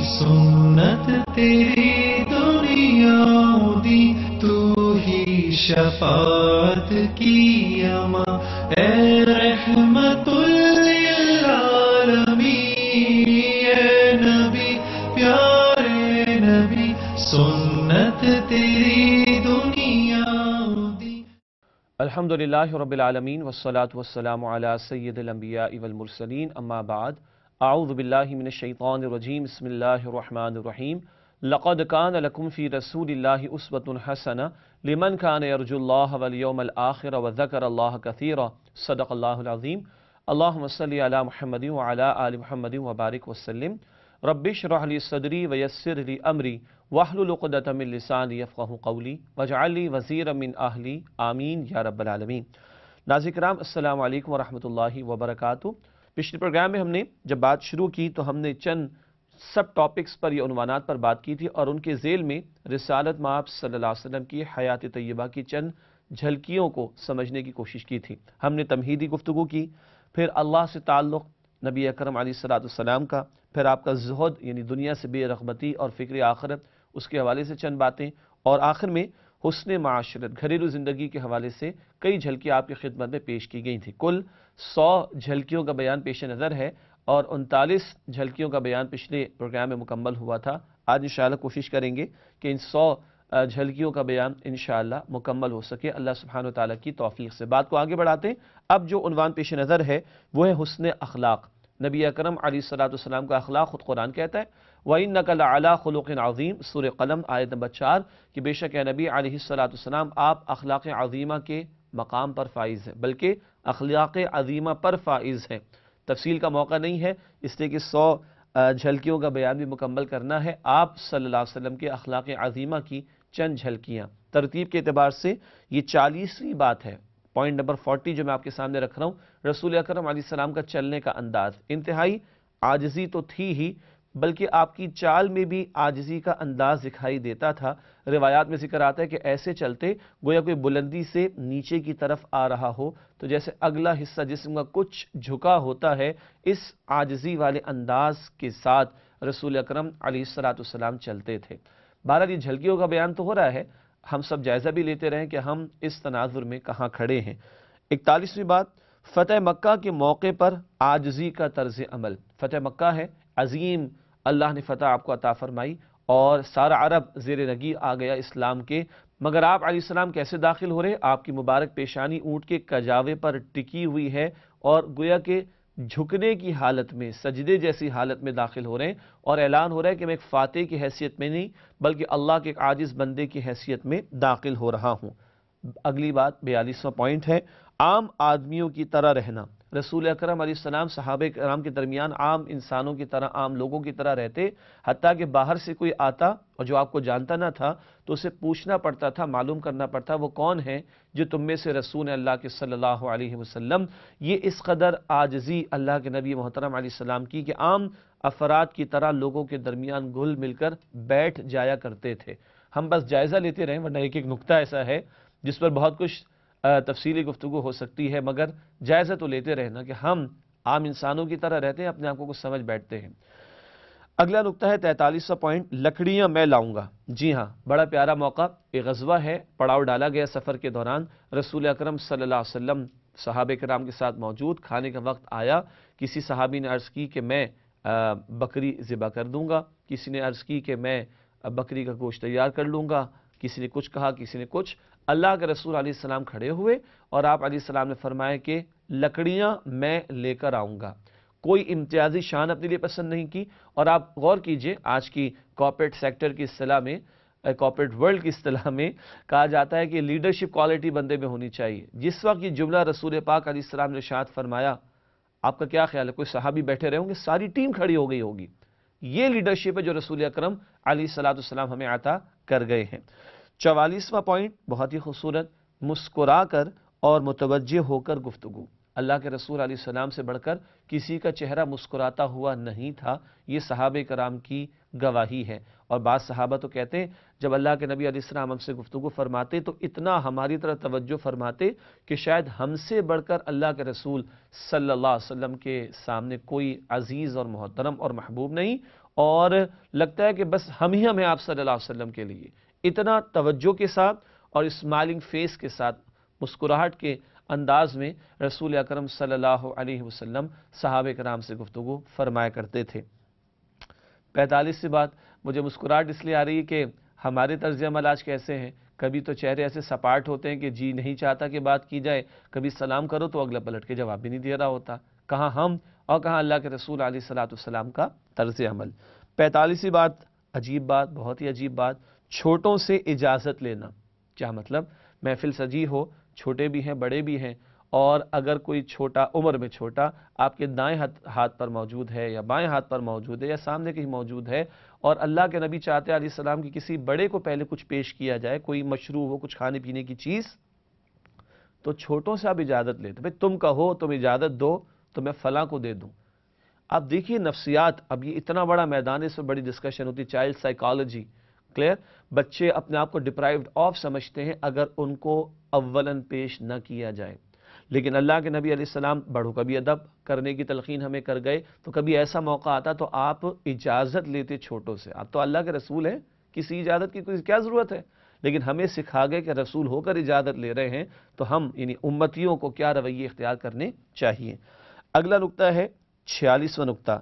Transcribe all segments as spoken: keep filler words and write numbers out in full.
सुन्नत तेरी दुनिया दी, तू ही शफाअत की अमा, ए रहमतुल लिल आलमीन, ए नबी प्यारे नबी, सुन्नत तेरी दुनिया दी। अल्हम्दुलिल्लाहि रब्बिल आलमीन वस्सलातु वस्सलामु अला सय्यिदिल अंबियाइ वल मुरसलीन, अम्मा बाद। अऊज़ु बिल्लाहि मिनश शैतानिर रजीम, बिस्मिल्लाहिर रहमानिर रहीम। लक़द कान लकुम फ़ी रसूलिल्लाहि उस्वतुन हसना लिमन कान यरजुल्लाह वल यौमल आखिर व ज़करल्लाह कसीरा। सदक़ल्लाहुल अज़ीम। अल्लाहुम्मा सल्लि अला मुहम्मदिन व अला आलि मुहम्मदिन व बारिक वसल्लिम। रब्बिश्रह ली सदरी व यस्सिर ली अमरी वहलुल उक़दतम मिन लिसानी यफ़क़हू क़ौली वजअल ली वज़ीरम मिन अहली, आमीन या रब्बल आलमीन। नाज़रीन किराम, अस्सलामु अलैकुम व रहमतुल्लाहि व बरकातुहू। पिछले प्रोग्राम में हमने जब बात शुरू की तो हमने चंद सब टॉपिक्स पर या उन्वानात पर बात की थी और उनके ज़ेल में रिसालत माब सल्लल्लाहु अलैहि वसल्लम की हयात तय्यबा की चंद झलकियों को समझने की कोशिश की थी। हमने तमहीदी गुफ्तगू की, फिर अल्लाह से ताल्लुक़ नबी अकरम अलैहिस्सलातु वस्सलाम का, फिर आपका ज़ुहद यानी दुनिया से बेरग़बती और फ़िक्र आखिरत, उसके हवाले से चंद बातें, और आखिर में हुस्न माशरत घरेलू ज़िंदगी के हवाले से कई झलकियाँ आपकी खिदमत में पेश की गई थी। कुल सौ झलकियों का बयान पेश नज़र है और उनतालीस झलकियों का बयान पिछले प्रोग्राम में मुकम्मल हुआ था। आज इंशाअल्लाह कोशिश करेंगे कि इन सौ झलकियों का बयान इंशाअल्लाह मुकम्मल हो सके, अल्लाह सुब्हानहू व तआला की तौफीक से। बात को आगे बढ़ाते हैं। अब जो उन्वान पेश नज़र है वो है हुस्न अखलाक। नबी अकरम अलैहिस्सलातु वस्सलाम का अखलाक खुद कुरान कहता है, व इन्नका लअला खुलुक़िन अज़ीम, सूरह क़लम आयत नंबर चार, कि बेशक है नबी अलैहिस्सलातु वस्सलाम आप अखलाक अज़ीमा के मकाम पर फाइज़ है, बल्कि अखलाक अज़ीमा पर फाइज़ है। तफसील का मौका नहीं है, इसलिए कि सौ झलकियों का बयान भी मुकम्मल करना है। आप सल्लल्लाहु अलैहि वसल्लम के अखलाक अज़ीमा की चंद झलकियाँ, तरतीब के एतबार से ये चालीसवीं बात है। पॉइंट नंबर चालीस जो मैं आपके सामने रख रहा हूँ, रसूल अकरम अलैहिस्सलाम का चलने का अंदाज इंतहाई आजिज़ी तो थी ही, बल्कि आपकी चाल में भी आजिज़ी का अंदाज दिखाई देता था। रिवायात में जिक्र आता है कि ऐसे चलते गोया कोई बुलंदी से नीचे की तरफ आ रहा हो, तो जैसे अगला हिस्सा जिस्म का कुछ झुका होता है, इस आजिज़ी वाले अंदाज के साथ रसूल अकरम अलैहिस्सलातु वस्सलाम चलते थे। बहरहाल ये झलकियों का बयान तो हो रहा है, हम सब जायज़ा भी लेते रहें कि हम इस तनाजुर में कहाँ खड़े हैं। इकतालीसवीं बात, फ़तह मक्का के मौके पर आजिज़ी का तर्ज अमल। फ़तह मक्का है अज़ीम, अल्लाह ने फ़तह आपको अता फरमाई और सारा अरब ज़ेर नगी आ गया इस्लाम के, मगर आप अलैहिस्सलाम कैसे दाखिल हो रहे? आपकी मुबारक पेशानी ऊँट के कजावे पर टिकी हुई है और गोया के झुकने की हालत में, सजदे जैसी हालत में दाखिल हो रहे हैं, और ऐलान हो रहा है कि मैं एक फ़ातिह की हैसियत में नहीं बल्कि अल्लाह के एक आजिज़ बंदे की हैसियत में दाखिल हो रहा हूँ। अगली बात बयालीसवां पॉइंट है, आम आदमियों की तरह रहना। रसूल अकरम अलैहिस्सलाम सहाबे कराम के दरमियान आम इंसानों की तरह, आम लोगों की तरह रहते, हत्ता कि बाहर से कोई आता और जो आपको जानता ना था तो उसे पूछना पड़ता था, मालूम करना पड़ता वो कौन है जो तुम में से रसूल अल्लाह के सल्लल्लाहु अलैहि वसल्लम। ये इस कदर आजिज़ी अल्लाह के नबी मोहतरम अलैहिस्सलाम की कि आम अफराद की तरह लोगों के दरमियान घुल मिलकर बैठ जाया करते थे। हम बस जायज़ा लेते रहें, वरना एक एक नुक्ता ऐसा है जिस पर बहुत कुछ तफसीली गुफ्तगू हो सकती है, मगर जायज़ा तो लेते रहना कि हम आम इंसानों की तरह रहते हैं, अपने आप को कुछ समझ बैठते हैं। अगला नुक्ता है तैंतालीसवां पॉइंट, लकड़ियाँ मैं लाऊंगा। जी हाँ, बड़ा प्यारा मौका, एक ग़ज़वा है, पड़ाव डाला गया सफ़र के दौरान। रसूल अकरम सल्लल्लाहु अलैहि वसल्लम सहाबे किराम के साथ मौजूद, खाने का वक्त आया, किसी सहाबी ने अर्ज़ की कि मैं बकरी ज़िबा कर दूँगा, किसी ने अर्ज़ की कि मैं बकरी का गोश्त तैयार कर लूँगा, किसी ने कुछ कहा, किसी ने कुछ। अल्लाह के रसूल अलैहिस्सलाम खड़े हुए और आप अलैहिस्सलाम ने फरमाया कि लकड़ियाँ मैं लेकर आऊँगा। कोई इम्तियाजी शान अपने लिए पसंद नहीं की। और आप गौर कीजिए, आज की कॉर्पोरेट सेक्टर की इस्तिलाह में, कॉर्पोरेट वर्ल्ड की इस्तिलाह में कहा जाता है कि लीडरशिप क्वालिटी बंदे में होनी चाहिए। जिस वक्त ये जुमला रसूल पाक अलैहिस्सलाम ने इरशाद फरमाया, आपका क्या ख्याल है, कोई सहाबी बैठे रहे होंगे, सारी टीम खड़ी हो गई होगी। ये लीडरशिप है जो रसूल अकरम अलैहिस्सलातु वस्सलाम हमें अता कर गए हैं। चवालीसवां पॉइंट बहुत ही खूबसूरत, मुस्कुराकर और मुतवज्जे होकर गुफ्तगू। अल्लाह के रसूल अलैहिस्सलाम से बढ़कर किसी का चेहरा मुस्कुराता हुआ नहीं था, ये सहाबे कराम की गवाही है। और बाद सहाबा तो कहते हैं जब अल्लाह के नबी अलैहिस्सलाम हमसे गुफ्तगू फरमाते तो इतना हमारी तरफ तवज्जो फरमाते कि शायद हमसे बढ़कर अल्लाह के रसूल सल्लल्लाहु अलैहि वसल्लम के सामने कोई अजीज़ और मोहतरम और महबूब नहीं, اور لگتا ہے کہ بس ہم ہی ہم ہیں آپ صلی اللہ علیہ وسلم کے لیے. اتنا توجہ کے ساتھ اور اسمائلنگ فیس کے ساتھ، مسکراہٹ کے انداز میں رسول اکرم صلی اللہ علیہ وسلم صحابہ کرام سے گفتگو فرمایا کرتے تھے. پینتالیسویں بات، مجھے مسکراہٹ اس لیے آ رہی ہے کہ ہمارے طرز عمل آج کیسے ہیں. کبھی تو چہرے ایسے سپاٹ ہوتے ہیں کہ جی نہیں چاہتا کہ بات کی جائے، کبھی سلام کرو تو اگلا پلٹ کے جواب بھی نہیں دے رہا ہوتا. کہاں ہم اور کہاں اللہ کے رسول علیہ الصلوۃ والسلام کا طرز عمل. پینتالیسویں بات، عجیب بات، بہت ہی عجیب بات، چھوٹوں سے اجازت لینا. کیا مطلب؟ محفل سجی ہو، چھوٹے بھی ہیں بڑے بھی ہیں، اور اگر کوئی چھوٹا، عمر میں چھوٹا، آپ کے دائیں ہاتھ پر موجود ہے یا بائیں ہاتھ پر موجود ہے یا سامنے کہیں موجود ہے، اور اللہ کے نبی چاہتے ہیں علیہ السلام کی کسی بڑے کو پہلے کچھ پیش کیا جائے، کوئی مشروع ہو، کچھ کھانے پینے کی چیز، تو چھوٹوں سے آپ اجازت لیتے. بھئی تم کہو، تم اجازت دو تو میں فلاں کو دے دوں. اب دیکھیے نفسیات، اب یہ اتنا بڑا میدان ہے، اس میں بڑی ڈسکشن ہوتی ہے. Child psychology, clear. بچے اپنے آپ کو ڈپرائیوڈ آف سمجھتے ہیں اگر ان کو اولاً پیش نہ کیا جائے. لیکن اللہ کے نبی علیہ السلام بڑوں کا بھی ادب کرنے کی تلقین ہمیں کر گئے. تو کبھی ایسا موقع آتا تو آپ اجازت لیتے چھوٹوں سے. آپ تو اللہ کے رسول ہیں، کسی اجازت کی کوئی کیا ضرورت ہے؟ لیکن ہمیں سکھا گئے کہ رسول ہو کر اجازت لے رہے ہیں تو ہم یعنی امتیوں کو کیا رویے اختیار کرنے چاہیے. اگلا نقطہ ہے چھیالیسواں نقطہ،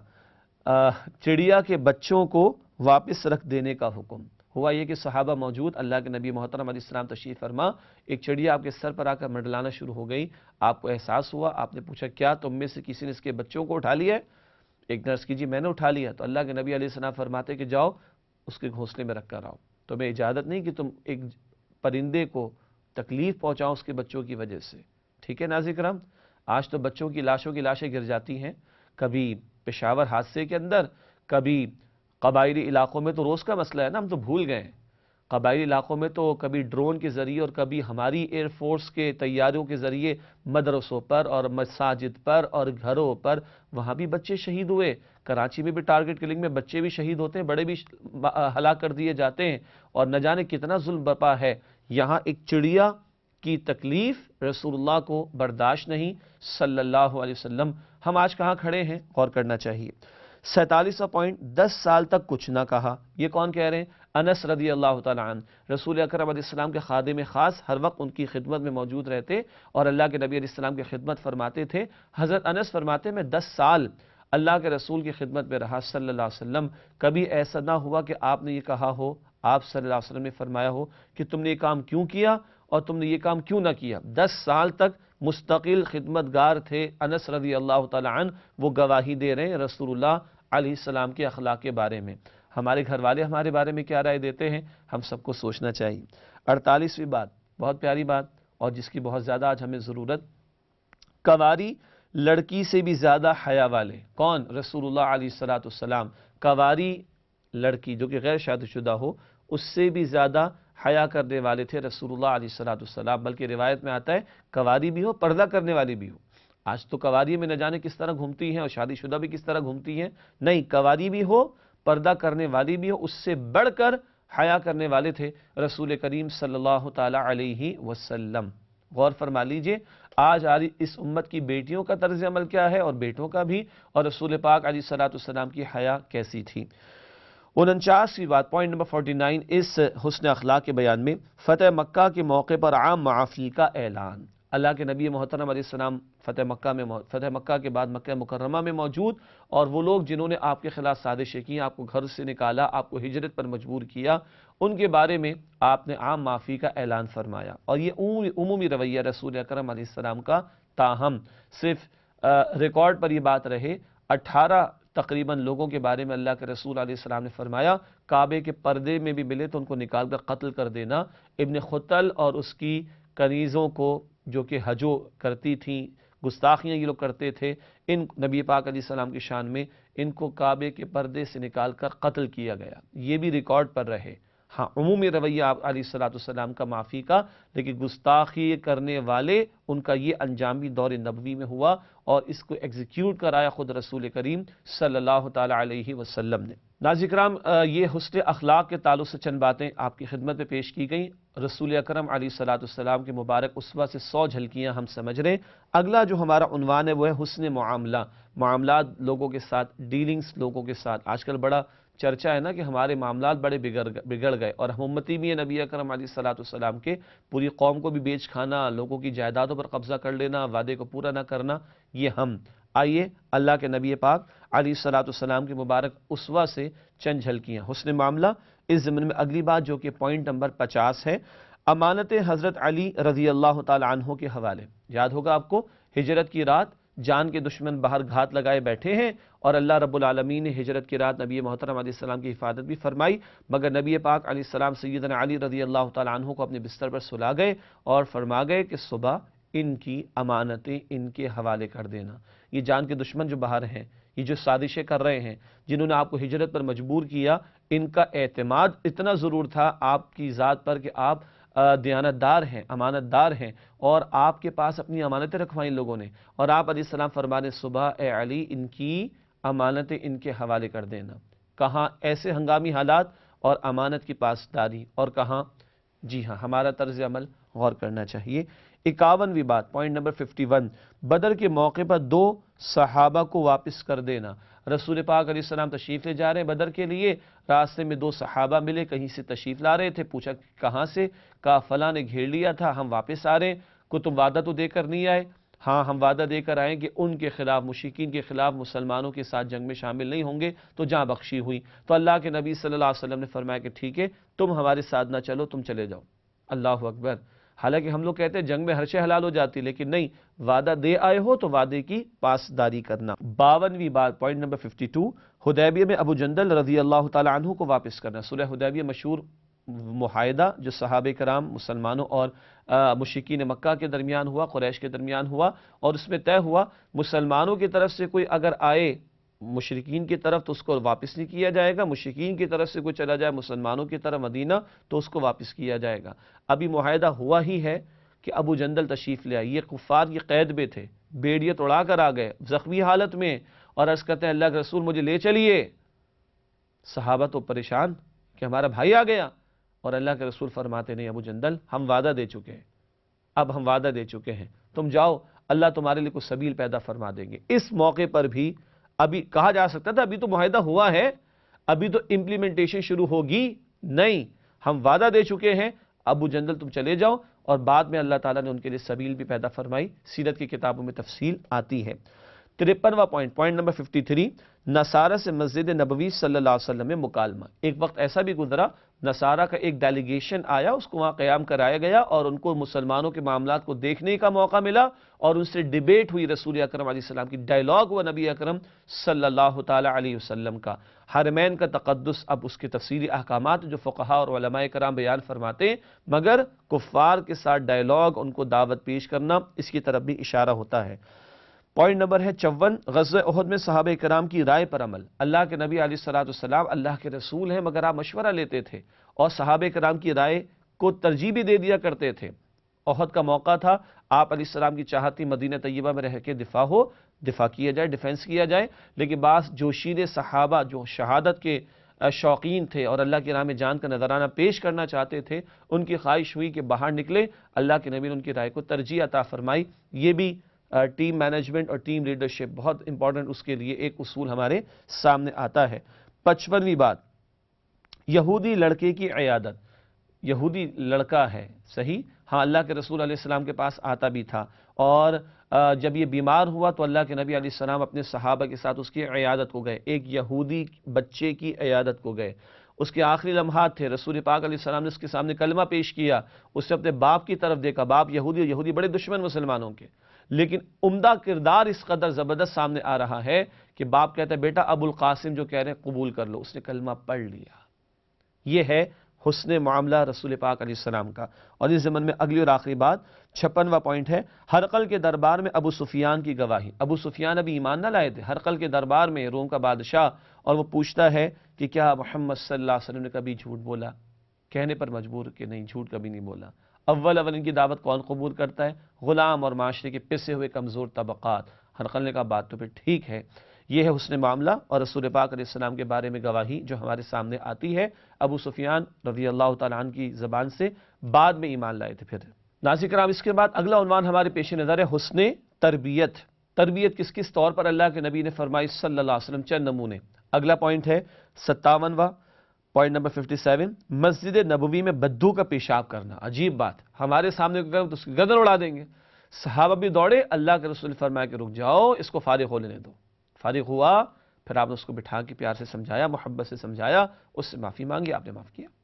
چڑیا کے بچوں کو واپس رکھ دینے کا حکم. ہوا یہ کہ صحابہ موجود، اللہ کے نبی محترم علیہ السلام تشریف فرما، ایک چڑیا آپ کے سر پر آ کر منڈلانا شروع ہو گئی. آپ کو احساس ہوا، آپ نے پوچھا کیا تم میں سے کسی نے اس کے بچوں کو اٹھا لیا ہے؟ ایک نرس کی جی میں نے اٹھا لیا. تو اللہ کے نبی علیہ السلام فرماتے کہ جاؤ اس کے گھونسلے میں رکھ کر آؤ. تمہیں اجازت نہیں کہ تم ایک پرندے کو تکلیف پہنچاؤ اس کے بچوں کی وجہ سے. ٹھیک ہے ناظرین کرام، آج تو بچوں کی لاشوں کی لاشیں گر جاتی ہیں، کبھی پشاور حادثے کے اندر، کبھی قبائلی علاقوں میں. تو روز کا مسئلہ ہے نا، ہم تو بھول گئے ہیں. قبائلی علاقوں میں تو کبھی ڈرون کے ذریعے اور کبھی ہماری ایئر فورس کے طیاروں کے ذریعے مدرسوں پر اور مساجد پر اور گھروں پر وہاں بھی بچے شہید ہوئے. کراچی میں بھی ٹارگٹ کلنگ میں بچے بھی شہید ہوتے ہیں، بڑے بھی ہلاک کر دیے جاتے ہیں، اور نہ جانے کتنا ظلم برپا ہے. یہاں ایک چڑیا کی تکلیف رسول اللہ کو برداشت نہیں صلی اللہ علیہ وسلم. ہم آج کہاں کھڑے ہیں؟ غور کرنا چاہیے. سینتالیسواں پوائنٹ، دس سال تک کچھ نہ کہا. یہ کون کہہ رہے ہیں؟ انس رضی اللہ تعالیٰ عنہ. رسول اکرم علیہ السلام کے خادم خاص ہر وقت ان کی خدمت میں موجود رہتے اور اللہ کے نبی علیہ السلام کی خدمت فرماتے تھے. حضرت انس فرماتے میں دس سال اللہ کے رسول کی خدمت میں رہا صلی اللہ علیہ وسلم. کبھی ایسا نہ ہوا کہ آپ نے یہ کہا ہو، آپ صلی اللہ علیہ وسلم نے فرمایا ہو کہ تم نے یہ کام کیوں کیا اور تم نے یہ کام کیوں نہ کیا. دس سال تک مستقل خدمتگار تھے انس رضی اللہ تعالیٰ عنہ. وہ گواہی دے رہے ہیں رسول اللہ علیہ السلام کے اخلاق کے بارے میں. ہمارے گھر والے ہمارے بارے میں کیا رائے دیتے ہیں، ہم سب کو سوچنا چاہیے. اڑتالیسویں بات، بہت پیاری بات اور جس کی بہت زیادہ آج ہمیں ضرورت. کواری لڑکی سے بھی زیادہ حیا والے. کون؟ رسول اللہ علیہ الصلوۃ والسلام. کواری لڑکی جو کہ غیر شادی شدہ ہو، اس سے بھی زیادہ حیا کرنے والے تھے رسول اللہ علیہ الصلوۃ والسلام. بلکہ روایت میں آتا ہے کواری بھی ہو، پردہ کرنے والی بھی ہو. آج تو کواری میں نہ جانے کس طرح گھومتی ہیں اور شادی شدہ بھی کس طرح گھومتی ہیں. نہیں، کواری بھی ہو، پردہ کرنے والی بھی ہو. اس سے بڑھ کر حیا کرنے والے تھے رسول کریم صلی اللہ تعالی علیہ وسلم. غور فرما لیجئے آج آج اس امت کی بیٹیوں کا طرز عمل کیا ہے اور بیٹوں کا بھی، اور رسول پاک علیہ الصلوۃ والسلام کی حیا کیسی تھی. انچاسویں بات، پوائنٹ نمبر فورٹی نائن، اس حسن اخلاق کے بیان میں فتح مکہ کے موقع پر عام معافی کا اعلان. اللہ کے نبی محترم علیہ السلام فتح مکہ میں فتح مکہ کے بعد مکہ مکرمہ میں موجود، اور وہ لوگ جنہوں نے آپ کے خلاف سازشیں کی، آپ کو گھر سے نکالا، آپ کو ہجرت پر مجبور کیا، ان کے بارے میں آپ نے عام معافی کا اعلان فرمایا. اور یہ عمومی رویہ رسول اکرم علیہ السلام کا. تاہم صرف ریکارڈ پر یہ بات رہے، اٹھارہ تقریباً لوگوں کے بارے میں اللہ کے رسول علیہ السلام نے فرمایا کعبے کے پردے میں بھی ملے تو ان کو نکال کر قتل کر دینا. ابن خطل اور اس کی کنیزوں کو جو کہ حجو کرتی تھیں، گستاخیاں یہ لوگ کرتے تھے، ان نبی پاک علیہ السلام کی شان میں ان کو کعبے کے پردے سے نکال کر قتل کیا گیا. یہ بھی ریکارڈ پر رہے. ہاں عمومی رویہ آپ علیہ الصلوۃ والسلام کا معافی کا، لیکن گستاخی کرنے والے ان کا یہ انجام بھی دور نبوی میں ہوا اور اس کو ایگزیکیوٹ کرایا خود رسول کریم صلی اللہ تعالی علیہ وسلم نے. ناظرین کرام، یہ حسن اخلاق کے تعلق سے چند باتیں آپ کی خدمت میں پیش کی گئیں. رسول اکرم علیہ الصلوۃ والسلام کے مبارک اسوہ سے سو جھلکیاں ہم سمجھ رہے ہیں۔ اگلا جو ہمارا عنوان ہے وہ ہے حسن معاملہ، معاملات لوگوں کے ساتھ، ڈیلنگز لوگوں کے ساتھ۔ آج کل بڑا چرچا ہے نا کہ ہمارے معاملات بڑے بگڑ بگڑ گئے، اور ہم امتی بھی ہیں نبی اکرم علیہ الصلوۃ والسلام کے، پوری قوم کو بھی بیچ کھانا، لوگوں کی جائیدادوں پر قبضہ کر لینا، وعدے کو پورا نہ کرنا، یہ ہم۔ آئیے اللہ کے نبی پاک علیہ الصلوۃ والسلام کے مبارک اسوہ سے چند جھلکیاں۔ حسن معاملہ، اس ضمن میں اگلی بات جو کہ پوائنٹ نمبر پچاس ہے، امانت حضرت علی رضی اللہ تعالی عنہ کے حوالے۔ یاد ہوگا آپ کو، ہجرت کی رات جان کے دشمن باہر گھات لگائے بیٹھے ہیں، اور اللہ رب العالمین نے ہجرت کی رات نبی محترم علیہ السلام کی حفاظت بھی فرمائی، مگر نبی پاک علیہ السلام سیدنا علی رضی اللہ تعالی عنہ کو اپنے بستر پر سلا گئے اور فرما گئے کہ صبح ان کی امانتیں ان کے حوالے کر دینا۔ یہ جان کے دشمن جو باہر ہیں، یہ جو سازشیں کر رہے ہیں، جنہوں نے آپ کو ہجرت پر مجبور کیا، ان کا اعتماد اتنا ضرور تھا آپ کی ذات پر کہ آپ دیانت دار ہیں، امانت دار ہیں، اور آپ کے پاس اپنی امانتیں رکھوائیں لوگوں نے، اور آپ علیہ السلام فرمانے صبح اے علی ان کی امانتیں ان کے حوالے کر دینا۔ کہاں ایسے ہنگامی حالات اور امانت کی پاسداری، اور کہاں جی ہاں ہمارا طرز عمل غور کرنا چاہیے۔ اکاونویں بات، پوائنٹ نمبر ففٹی ون، بدر کے موقع پر دو صحابہ کو واپس کر دینا۔ رسول پاک علیہ السلام تشریف لے جا رہے ہیں بدر کے لیے، راستے میں دو صحابہ ملے، کہیں سے تشریف لا رہے تھے، پوچھا کہاں سے؟ کہا فلاں نے گھیر لیا تھا، ہم واپس آ رہے ہیں۔ کو تم وعدہ تو دے کر نہیں آئے؟ ہاں ہم وعدہ دے کر آئیں کہ ان کے خلاف، مشرکین کے خلاف مسلمانوں کے ساتھ جنگ میں شامل نہیں ہوں گے، تو جاں بخشی ہوئی۔ تو اللہ کے نبی صلی اللہ علیہ وسلم نے فرمایا کہ ٹھیک ہے، تم ہمارے ساتھ نہ چلو، تم چلے جاؤ۔ اللہ اکبر۔ حالانکہ ہم لوگ کہتے ہیں جنگ میں ہر شے حلال ہو جاتی، لیکن نہیں، وعدہ دے آئے ہو تو وعدے کی پاسداری کرنا۔ باونویں بات، پوائنٹ نمبر ففٹی ٹو، حدیبیہ میں ابو جندل رضی اللہ تعالی عنہ کو واپس کرنا۔ صلح حدیبیہ مشہور معاہدہ جو صحابہ کرام، مسلمانوں اور مشرکین مکہ کے درمیان ہوا، قریش کے درمیان ہوا، اور اس میں طے ہوا مسلمانوں کی طرف سے کوئی اگر آئے مشرکین کی طرف تو اس کو واپس نہیں کیا جائے گا، مشرکین کی طرف سے کوئی چلا جائے مسلمانوں کی طرف مدینہ تو اس کو واپس کیا جائے گا۔ ابھی معاہدہ ہوا ہی ہے کہ ابو جندل تشریف لے آئے، یہ کفار کی قید میں تھے، بیڑیت اڑا کر آ گئے زخمی حالت میں، اور عرض کرتے ہیں اللہ کے رسول مجھے لے چلیے۔ صحابہ تو پریشان کہ ہمارا بھائی آ گیا، اور اللہ کے رسول فرماتے نہیں ابو جندل ہم وعدہ دے چکے ہیں، اب ہم وعدہ دے چکے ہیں، تم جاؤ، اللہ تمہارے لیے کوئی سبیل پیدا فرما دیں گے۔ اس موقع پر بھی ابھی کہا جا سکتا تھا ابھی تو معاہدہ ہوا ہے، ابھی تو امپلیمنٹیشن شروع ہوگی، نہیں، ہم وعدہ دے چکے ہیں، ابو جندل تم چلے جاؤ، اور بعد میں اللہ تعالیٰ نے ان کے لیے سبیل بھی پیدا فرمائی، سیرت کی کتابوں میں تفصیل آتی ہے۔ ترپنواں point, point number fifty three, نصارہ سے مسجد نبوی صلی اللہ علیہ وسلم میں مکالمہ۔ ایک وقت ایسا بھی گزرا، نصارہ کا ایک ڈیلیگیشن آیا، اس کو وہاں قیام کرایا گیا، اور ان کو مسلمانوں کے معاملات کو دیکھنے کا موقع ملا، اور ان سے ڈیبیٹ ہوئی، رسول اکرم علیہ السلام کی ڈائلاگ ہوا نبی اکرم صلی اللہ تعالی علیہ وسلم کا۔ حرمین کا تقدس، اب اس کے تفصیلی احکامات جو فقہاء اور علماء کرام بیان فرماتے ہیں، مگر کفار کے ساتھ ڈائلاگ، ان کو دعوت پیش کرنا، اس کی طرف بھی اشارہ ہوتا ہے۔ پوائنٹ نمبر ہے چون، غزوہ احد میں صحابہ کرام کی رائے پر عمل۔ اللہ کے نبی علیہ الصلوۃ والسلام اللہ کے رسول ہیں، مگر آپ مشورہ لیتے تھے، اور صحابہ کرام کی رائے کو ترجیح بھی دے دیا کرتے تھے۔ احد کا موقع تھا، آپ علیہ السلام کی چاہتی مدینہ طیبہ میں رہ کے دفاع ہو، دفاع کیا جائے، ڈیفنس کیا جائے، لیکن بعض جوشیل صحابہ جو شہادت کے شوقین تھے اور اللہ کی راہ میں جان کا نذرانہ پیش کرنا چاہتے تھے، ان کی خواہش ہوئی کہ باہر نکلے، اللہ کے نبی نے ان کی رائے کو ترجیح عطا فرمائی۔ یہ بھی ٹیم مینجمنٹ اور ٹیم لیڈرشپ بہت امپورٹنٹ، اس کے لیے ایک اصول ہمارے سامنے آتا ہے۔ پچپنویں بات، یہودی لڑکے کی عیادت۔ یہودی لڑکا ہے، صحیح، ہاں اللہ کے رسول علیہ السلام کے پاس آتا بھی تھا، اور جب یہ بیمار ہوا تو اللہ کے نبی علیہ السلام اپنے صحابہ کے ساتھ اس کی عیادت کو گئے، ایک یہودی بچے کی عیادت کو گئے۔ اس کے آخری لمحات تھے، رسول پاک علیہ السلام نے اس کے سامنے کلمہ پیش کیا، اس سے اپنے باپ کی طرف دیکھا، باپ یہودی، یہودی بڑے دشمن مسلمانوں کے، لیکن عمدہ کردار اس قدر زبردست سامنے آ رہا ہے کہ باپ کہتا ہے بیٹا ابو القاسم جو کہہ رہے ہیں قبول کر لو، اس نے کلمہ پڑھ لیا۔ یہ ہے حسن معاملہ رسول پاک علیہ السلام کا۔ اور اس زمن میں اگلی اور آخری بات، چھپنواں پوائنٹ ہے، ہرقل کے دربار میں ابو سفیان کی گواہی۔ ابو سفیان ابھی ایمان نہ لائے تھے، ہرقل کے دربار میں، روم کا بادشاہ، اور وہ پوچھتا ہے کہ کیا محمد صلی اللہ علیہ وسلم نے کبھی جھوٹ بولا؟ کہنے پر مجبور کہ نہیں، جھوٹ کبھی نہیں بولا۔ اول اول ان کی دعوت کون قبول کرتا ہے؟ غلام اور معاشرے کے پسے ہوئے کمزور طبقات۔ ہرقل نے کہا بات تو پھر ٹھیک ہے۔ یہ ہے حسن معاملہ اور رسول پاک علیہ السلام کے بارے میں گواہی جو ہمارے سامنے آتی ہے ابو سفیان رضی اللہ تعالیٰ عنہ کی زبان سے بعد میں ایمان لائے تھے۔ پھر ناظرین کرام اس کے بعد اگلا عنوان ہمارے پیش نظر ہے حسن تربیت۔ تربیت کس کس طور پر اللہ کے نبی نے فرمائی صلی اللہ علیہ وسلم، چند نمونے۔ اگلا پوائنٹ ہے ستاونواں پوائنٹ نمبر ففٹی سیون، مسجد نبوی میں بدبو کا پیشاب کرنا۔ عجیب بات، ہمارے سامنے تو اس کی گردن اڑا دیں گے۔ صحابہ بھی دوڑے، اللہ کے رسول نے فرمایا کہ رک جاؤ، اس کو فارغ ہو لینے دو۔ فارغ ہوا، پھر آپ نے اس کو بٹھا کے پیار سے سمجھایا، محبت سے سمجھایا، اس سے معافی مانگی، آپ نے معاف کیا۔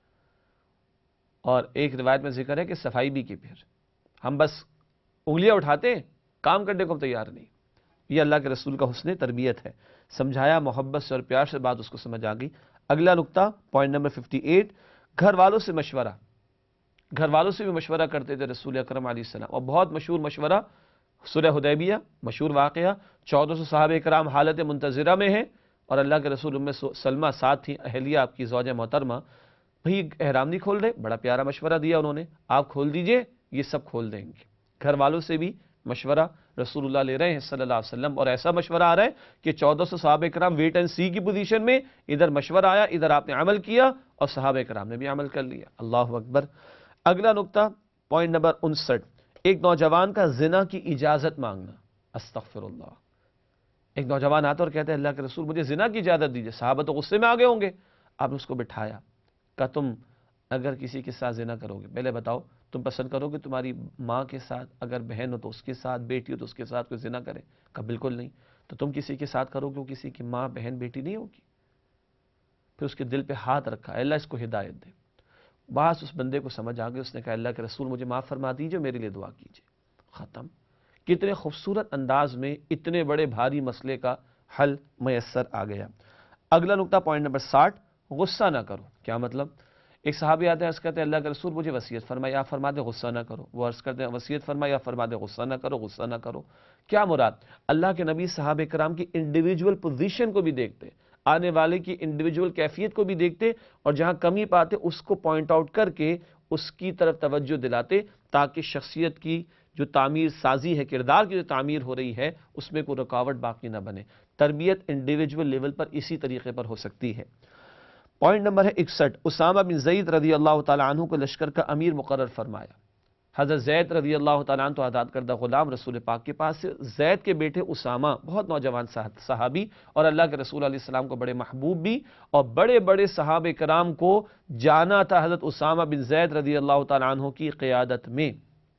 اور ایک روایت میں ذکر ہے کہ صفائی بھی کی۔ پھر ہم بس انگلیاں اٹھاتے ہیں، کام کرنے کو ہم تیار نہیں۔ یہ اللہ کے رسول کا حسن تربیت ہے، سمجھایا محبت سے اور پیار سے، بات اس کو سمجھ آ گئی۔ اگلا نقطہ پوائنٹ نمبر ففٹی ایٹ، گھر والوں سے مشورہ۔ گھر والوں سے بھی مشورہ کرتے تھے رسول اکرم علیہ السلام، اور بہت مشہور مشورہ صلح حدیبیہ، مشہور واقعہ، چودہ سو صحابہ کرام حالت منتظرہ میں ہیں اور اللہ کے رسول ام سلمہ ساتھ تھیں، اہلیہ آپ کی زوجہ محترمہ۔ بھئی احرام نہیں کھول رہے، بڑا پیارا مشورہ دیا انہوں نے، آپ کھول دیجئے، یہ سب کھول دیں گے۔ گھر والوں سے بھی مشورہ رسول اللہ لے رہے ہیں صلی اللہ علیہ وسلم، اور ایسا مشورہ آ رہا ہے کہ چودہ سو صحابہ کرام ویٹ اینڈ سی کی پوزیشن میں، ادھر مشورہ آیا، ادھر آپ نے عمل کیا اور صحابہ کرام نے بھی عمل کر لیا۔ اللہ اکبر۔ اگلا نقطہ پوائنٹ نمبر انسٹھ، ایک نوجوان کا زنا کی اجازت مانگنا۔ استغفر اللہ، ایک نوجوان آتا اور کہتا ہے اللہ کے رسول مجھے زنا کی اجازت دیجئے۔ صحابہ تو غصے میں آگے ہوں گے، آپ نے اس کو بٹھایا، کہا تم اگر کسی کے ساتھ زنا کرو گے، پہلے بتاؤ تم پسند کرو گے تمہاری ماں کے ساتھ، اگر بہن ہو تو اس کے ساتھ، بیٹی ہو تو اس کے ساتھ کوئی زنا کرے؟ کہا بالکل نہیں۔ تو تم کسی کے ساتھ کرو گے وہ کسی کی ماں بہن بیٹی نہیں ہوگی؟ پھر اس کے دل پہ ہاتھ رکھا، اللہ اس کو ہدایت دے۔ بعض اس بندے کو سمجھ آ گئی، اس نے کہا اللہ کے رسول مجھے معاف فرما دیجئے، میرے لیے دعا کیجئے۔ ختم۔ کتنے خوبصورت انداز میں اتنے بڑے بھاری مسئلے کا حل میسر آ گیا۔ اگلا نقطہ پوائنٹ نمبر ساٹھ، غصہ نہ کرو۔ کیا مطلب؟ ایک صحابی آتے ہیں، عرض کرتے ہیں اللہ کے رسول مجھے وصیت فرمائے، آپ فرما دے غصہ نہ کرو۔ وہ عرض کرتے ہیں وصیت فرمائے، آپ فرما دے غصہ نہ کرو، غصہ نہ کرو۔ کیا مراد؟ اللہ کے نبی صحابہ کرام کی انڈیویجول پوزیشن کو بھی دیکھتے، آنے والے کی انڈیویجول کیفیت کو بھی دیکھتے، اور جہاں کمی پاتے اس کو پوائنٹ آؤٹ کر کے اس کی طرف توجہ دلاتے، تاکہ شخصیت کی جو تعمیر سازی ہے، کردار کی جو تعمیر ہو رہی ہے، اس میں کوئی رکاوٹ باقی نہ بنے۔ تربیت انڈیویجول لیول پر اسی طریقے پر ہو سکتی ہے۔ پوائنٹ نمبر ہے اکسٹھ، اسامہ بن زید رضی اللہ تعالیٰ عنہ کو لشکر کا امیر مقرر فرمایا۔ حضرت زید رضی اللہ تعالیٰ عنہ تو آزاد کردہ غلام رسول پاک کے پاس سے، زید کے بیٹے اسامہ بہت نوجوان صحابی اور اللہ کے رسول علیہ السلام کو بڑے محبوب بھی، اور بڑے بڑے صحابہ کرام کو جانا تھا حضرت اسامہ بن زید رضی اللہ تعالیٰ عنہ کی قیادت میں۔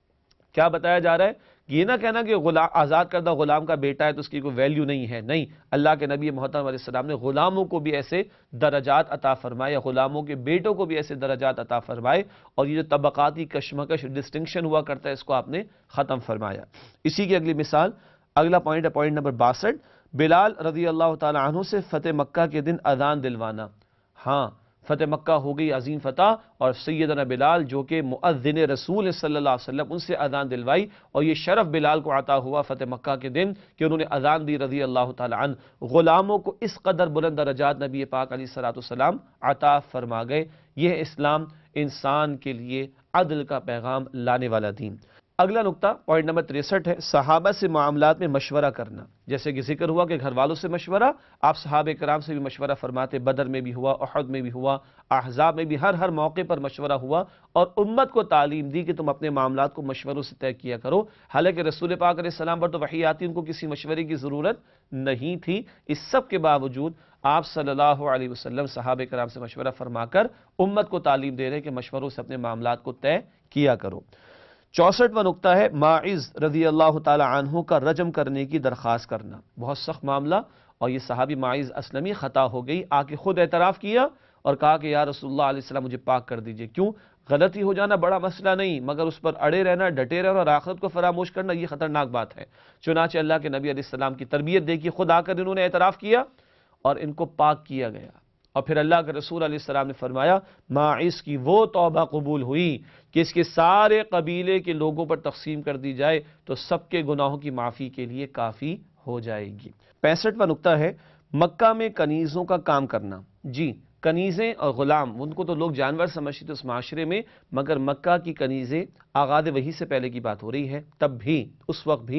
کیا بتایا جا رہا ہے؟ یہ نہ کہنا کہ غلام آزاد کردہ غلام کا بیٹا ہے تو اس کی کوئی ویلیو نہیں ہے، نہیں، اللہ کے نبی محترم علیہ السلام نے غلاموں کو بھی ایسے درجات عطا فرمائے، غلاموں کے بیٹوں کو بھی ایسے درجات عطا فرمائے، اور یہ جو طبقاتی کشمکش ڈسٹنکشن ہوا کرتا ہے اس کو آپ نے ختم فرمایا۔ اسی کی اگلی مثال، اگلا پوائنٹ ہے پوائنٹ نمبر باسٹھ، بلال رضی اللہ تعالی عنہ سے فتح مکہ کے دن اذان دلوانا۔ ہاں، فتح مکہ ہو گئی عظیم فتح، اور سیدنا بلال جو کہ مؤذن رسول صلی اللہ علیہ وسلم، ان سے اذان دلوائی، اور یہ شرف بلال کو عطا ہوا فتح مکہ کے دن کہ انہوں نے اذان دی رضی اللہ تعالی عنہ۔ غلاموں کو اس قدر بلند درجات نبی پاک علیہ الصلوۃ والسلام عطا فرما گئے۔ یہ اسلام انسان کے لیے عدل کا پیغام لانے والا دین۔ اگلا نقطہ پوائنٹ نمبر تریسٹھ ہے صحابہ سے معاملات میں مشورہ کرنا۔ جیسے کہ ذکر ہوا کہ گھر والوں سے مشورہ، آپ صحابہ کرام سے بھی مشورہ فرماتے، بدر میں بھی ہوا، احد میں بھی ہوا، احزاب میں بھی، ہر ہر موقع پر مشورہ ہوا، اور امت کو تعلیم دی کہ تم اپنے معاملات کو مشوروں سے طے کیا کرو۔ حالانکہ رسول پاک علیہ السلام پر تو وحی آتی، ان کو کسی مشورے کی ضرورت نہیں تھی، اس سب کے باوجود آپ صلی اللہ علیہ وسلم صحابہ کرام سے مشورہ فرما کر امت کو تعلیم دے رہے کہ مشوروں سے اپنے معاملات کو طے کیا کرو۔ چونسٹھواں نقطہ ہے ماعز رضی اللہ تعالی عنہ کا رجم کرنے کی درخواست کرنا۔ بہت سخت معاملہ، اور یہ صحابی ماعز اسلمی خطا ہو گئی، آ کے خود اعتراف کیا اور کہا کہ یا رسول اللہ علیہ السلام مجھے پاک کر دیجئے۔ کیوں؟ غلطی ہو جانا بڑا مسئلہ نہیں، مگر اس پر اڑے رہنا، ڈٹے رہنا اور آخرت کو فراموش کرنا یہ خطرناک بات ہے۔ چنانچہ اللہ کے نبی علیہ السلام کی تربیت دیکھی، خود آ کر انہوں نے اعتراف کیا اور ان کو پاک کیا گیا۔ اور پھر اللہ کے رسول علیہ السلام نے فرمایا ماعز کی وہ توبہ قبول ہوئی کہ اس کے سارے قبیلے کے لوگوں پر تقسیم کر دی جائے تو سب کے گناہوں کی معافی کے لیے کافی ہو جائے گی۔ پینسٹھواں نقطہ ہے مکہ میں کنیزوں کا کام کرنا۔ جی، کنیزیں اور غلام، ان کو تو لوگ جانور سمجھتے تھے اس معاشرے میں، مگر مکہ کی کنیزیں، آغاز وحی سے پہلے کی بات ہو رہی ہے، تب بھی اس وقت بھی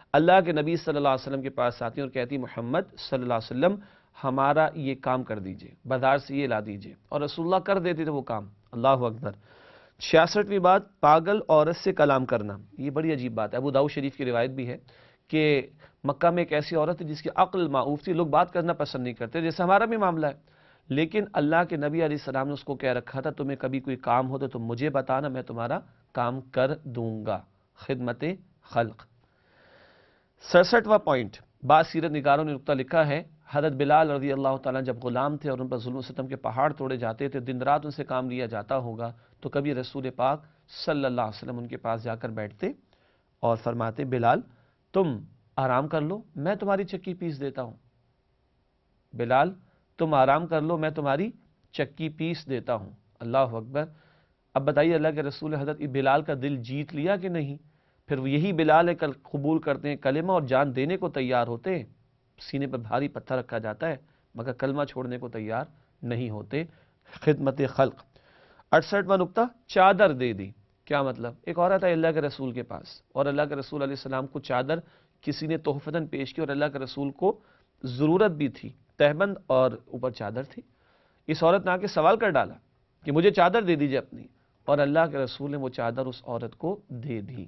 اللہ کے نبی صلی اللہ علیہ وسلم کے پاس آتی اور کہتی محمد صلی اللہ علیہ وسلم ہمارا یہ کام کر دیجئے، بازار سے یہ لا دیجئے، اور رسول اللہ کر دیتے تھے وہ کام۔ اللہ اکبر۔ چھیاسٹھویں بات، پاگل عورت سے کلام کرنا۔ یہ بڑی عجیب بات ہے، ابو داؤد شریف کی روایت بھی ہے کہ مکہ میں ایک ایسی عورت ہے جس کی عقل معوف تھی، لوگ بات کرنا پسند نہیں کرتے، جیسے ہمارا بھی معاملہ ہے، لیکن اللہ کے نبی علیہ السلام نے اس کو کہہ رکھا تھا تمہیں کبھی کوئی کام ہو تو تم مجھے بتانا، میں تمہارا کام کر دوں گا۔ خدمت خلق۔ سڑسٹھواں پوائنٹ، بعض سیرت نگاروں نے نقطہ لکھا ہے، حضرت بلال رضی اللہ تعالیٰ جب غلام تھے اور ان پر ظلم و ستم کے پہاڑ توڑے جاتے تھے، دن رات ان سے کام لیا جاتا ہوگا، تو کبھی رسول پاک صلی اللہ علیہ وسلم ان کے پاس جا کر بیٹھتے اور فرماتے بلال تم آرام کر لو، میں تمہاری چکی پیس دیتا ہوں، بلال تم آرام کر لو، میں تمہاری چکی پیس دیتا ہوں۔ اللہ اکبر۔ اب بتائیے اللہ کے رسول حضرت بلال کا دل جیت لیا کہ نہیں؟ پھر وہ یہی بلال ہے کل قبول کرتے ہیں کلمہ اور جان دینے کو تیار ہوتے ہیں، سینے پر بھاری پتھر رکھا جاتا ہے مگر کلمہ چھوڑنے کو تیار نہیں ہوتے۔ خدمت خلق۔ اڑسٹھواں نقطہ، چادر دے دی۔ کیا مطلب؟ ایک عورت ہے اللہ کے رسول کے پاس اور اللہ کے رسول علیہ السلام کو چادر کسی نے تحفتاً پیش کی اور اللہ کے رسول کو ضرورت بھی تھی، تہبند اور اوپر چادر تھی۔ اس عورت نے آ کے سوال کر ڈالا کہ مجھے چادر دے دیجئے اپنی، اور اللہ کے رسول نے وہ چادر اس عورت کو دے دی۔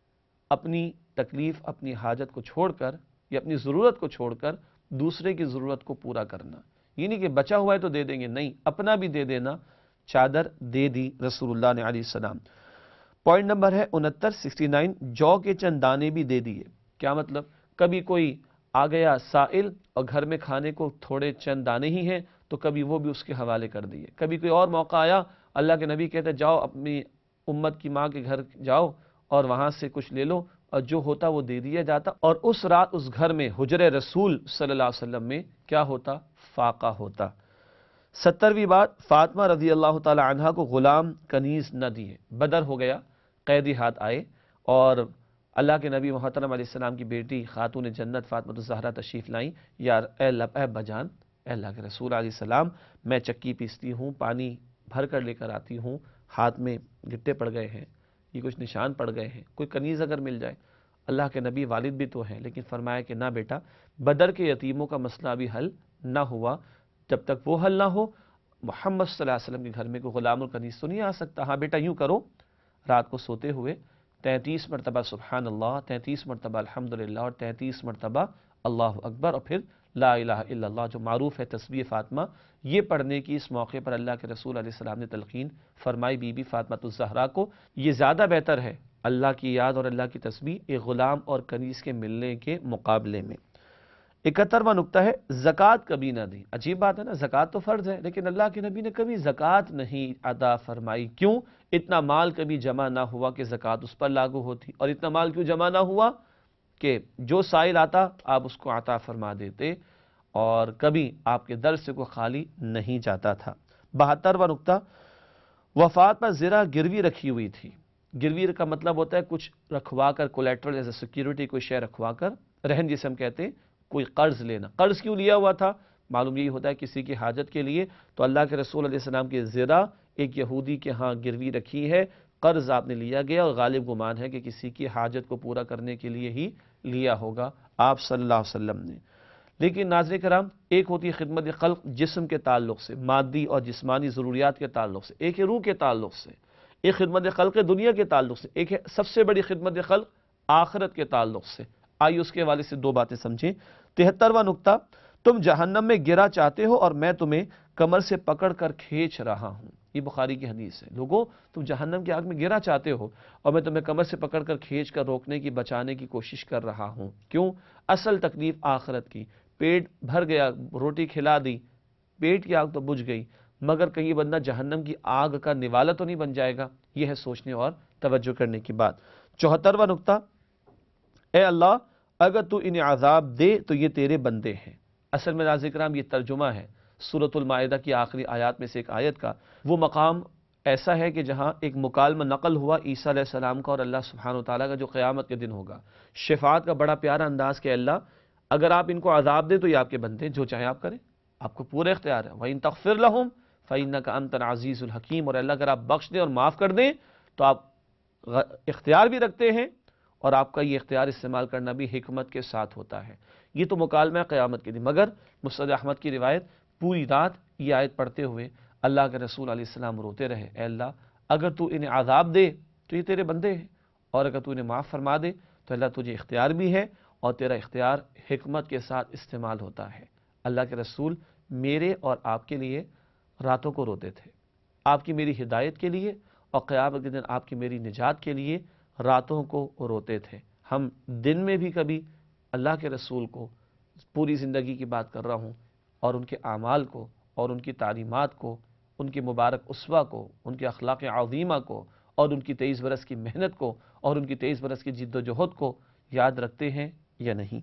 اپنی تکلیف، اپنی حاجت کو چھوڑ کر یا اپنی ضرورت کو چھوڑ کر دوسرے کی ضرورت کو پورا کرنا، یہ نہیں کہ بچا ہوا ہے تو دے دیں گے، نہیں، اپنا بھی دے دینا۔ چادر دے دی رسول اللہ نے علیہ السلام۔ پوائنٹ نمبر ہے انہتر سکسٹی نائن، جو کے چند دانے بھی دے دیے۔ کیا مطلب؟ کبھی کوئی آ گیا سائل اور گھر میں کھانے کو تھوڑے چند دانے ہی ہیں تو کبھی وہ بھی اس کے حوالے کر دیے۔ کبھی کوئی اور موقع آیا، اللہ کے نبی کہتے جاؤ اپنی امت کی ماں کے گھر جاؤ اور وہاں سے کچھ لے لو، اور جو ہوتا وہ دے دیا جاتا، اور اس رات اس گھر میں حجر رسول صلی اللہ علیہ وسلم میں کیا ہوتا؟ فاقہ ہوتا۔ سترویں بات، فاطمہ رضی اللہ تعالی عنہ کو غلام کنیز نہ دیے۔ بدر ہو گیا، قیدی ہاتھ آئے اور اللہ کے نبی محترم علیہ السلام کی بیٹی خاتون جنت فاطمہ الزہرا تشریف لائیں، یار اے لب اے بجان، اے اللہ کے رسول علیہ السلام، میں چکی پیستی ہوں، پانی بھر کر لے کر آتی ہوں، ہاتھ میں گٹے پڑ گئے ہیں، یہ کچھ نشان پڑ گئے ہیں، کوئی کنیز اگر مل جائے۔ اللہ کے نبی والد بھی تو ہیں، لیکن فرمایا کہ نہ بیٹا، بدر کے یتیموں کا مسئلہ بھی حل نہ ہوا، جب تک وہ حل نہ ہو محمد صلی اللہ علیہ وسلم کے گھر میں کوئی غلام الکنیز تو نہیں آ سکتا۔ ہاں بیٹا یوں کرو، رات کو سوتے ہوئے تینتیس مرتبہ سبحان اللہ، تینتیس مرتبہ الحمدللہ اور تینتیس مرتبہ اللہ اکبر، اور پھر لا الہ الا اللہ جو معروف ہے تسبیح فاطمہ، یہ پڑھنے کی اس موقع پر اللہ کے رسول علیہ السلام نے تلقین فرمائی بی بی فاطمہ الزہرا کو۔ یہ زیادہ بہتر ہے اللہ کی یاد اور اللہ کی تسبیح ایک غلام اور کنیز کے ملنے کے مقابلے میں۔ اکہترواں نقطہ ہے، زکوٰۃ کبھی نہ دی۔ عجیب بات ہے نا، زکوٰۃ تو فرض ہے لیکن اللہ کے نبی نے کبھی زکوٰۃ نہیں ادا فرمائی۔ کیوں؟ اتنا مال کبھی جمع نہ ہوا کہ زکوٰۃ اس پر لاگو ہوتی، اور اتنا مال کیوں جمع نہ ہوا کہ جو سائل آتا آپ اس کو عطا فرما دیتے، اور کبھی آپ کے در سے کوئی خالی نہیں جاتا تھا۔ بہترواں نقطہ، وفات پر زرہ گروی رکھی ہوئی تھی۔ گروی کا مطلب ہوتا ہے کچھ رکھوا کر، کولیٹرل ایز اے سیکیورٹی، کوئی شے رکھوا کر، رہن جسے ہم کہتے ہیں، کوئی قرض لینا۔ قرض کیوں لیا ہوا تھا؟ معلوم یہی ہوتا ہے کسی کی حاجت کے لیے، تو اللہ کے رسول علیہ السلام کی زرہ ایک یہودی کے ہاں گروی رکھی ہے، قرض آپ نے لیا گیا، اور غالب گمان ہے کہ کسی کی حاجت کو پورا کرنے کے لیے ہی لیا ہوگا آپ صلی اللہ علیہ وسلم نے۔ لیکن ناظرین کرام، ایک ہوتی ہے خدمت خلق جسم کے تعلق سے، مادی اور جسمانی ضروریات کے تعلق سے، ایک ہے روح کے تعلق سے، ایک خدمت خلق دنیا کے تعلق سے، ایک ہے سب سے بڑی خدمت خلق آخرت کے تعلق سے۔ آئیے اس کے حوالے سے دو باتیں سمجھیں۔ تہترواں نقطہ، تم جہنم میں گرا چاہتے ہو اور میں تمہیں کمر سے پکڑ کر کھینچ رہا ہوں۔ یہ بخاری کی حدیث ہے۔ لوگوں، تم جہنم کی آگ میں گرا چاہتے ہو اور میں تمہیں کمر سے پکڑ کر کھینچ کر روکنے کی، بچانے کی کوشش کر رہا ہوں۔ کیوں؟ اصل تکلیف آخرت کی، پیٹ بھر گیا، روٹی کھلا دی، پیٹ کی آگ تو بجھ گئی، مگر کہیں بندہ جہنم کی آگ کا نوالا تو نہیں بن جائے گا۔ یہ ہے سوچنے اور توجہ کرنے کی بات۔ چوہترواں نقطہ، اے اللہ اگر تو انہیں عذاب دے تو یہ تیرے بندے ہیں۔ اصل میں ناظرین کرام یہ ترجمہ ہے سورۃ المائدہ کی آخری آیات میں سے ایک آیت کا۔ وہ مقام ایسا ہے کہ جہاں ایک مکالمہ نقل ہوا عیسیٰ علیہ السلام کا اور اللہ سبحانہ وتعالیٰ کا، جو قیامت کے دن ہوگا۔ شفاعت کا بڑا پیارا انداز کہ اللہ اگر آپ ان کو عذاب دیں تو یہ آپ کے بندے ہیں، جو چاہیں آپ کریں، آپ کو پورا اختیار ہے۔ وَإِن تَغْفِرْ لَهُمْ فَإِنَّكَ أَنْتَ الْعَزِيزُ الْحَكِيمُ، اور اللہ اگر آپ بخش دیں اور معاف کر دیں تو آپ اختیار بھی رکھتے ہیں اور آپ کا یہ اختیار استعمال کرنا بھی حکمت کے ساتھ ہوتا ہے۔ یہ تو مکالمہ قیامت کے دن، مگر مسند احمد کی روایت پوری رات یہ آیت پڑھتے ہوئے اللہ کے رسول علیہ السلام روتے رہے، اے اللہ اگر تو انہیں عذاب دے تو یہ تیرے بندے ہیں، اور اگر تو انہیں معاف فرما دے تو اللہ تجھے اختیار بھی ہے اور تیرا اختیار حکمت کے ساتھ استعمال ہوتا ہے۔ اللہ کے رسول میرے اور آپ کے لیے راتوں کو روتے تھے، آپ کی میری ہدایت کے لیے اور قیامت کے دن آپ کی میری نجات کے لیے راتوں کو روتے تھے۔ ہم دن میں بھی کبھی اللہ کے رسول کو، پوری زندگی کی بات کر رہا ہوں، اور ان کے اعمال کو اور ان کی تعلیمات کو، ان کے مبارک اسوہ کو، ان کے اخلاق عظیمہ کو اور ان کی تیئیس برس کی محنت کو اور ان کی تیئیس برس کی جد و جہد کو یاد رکھتے ہیں یا نہیں؟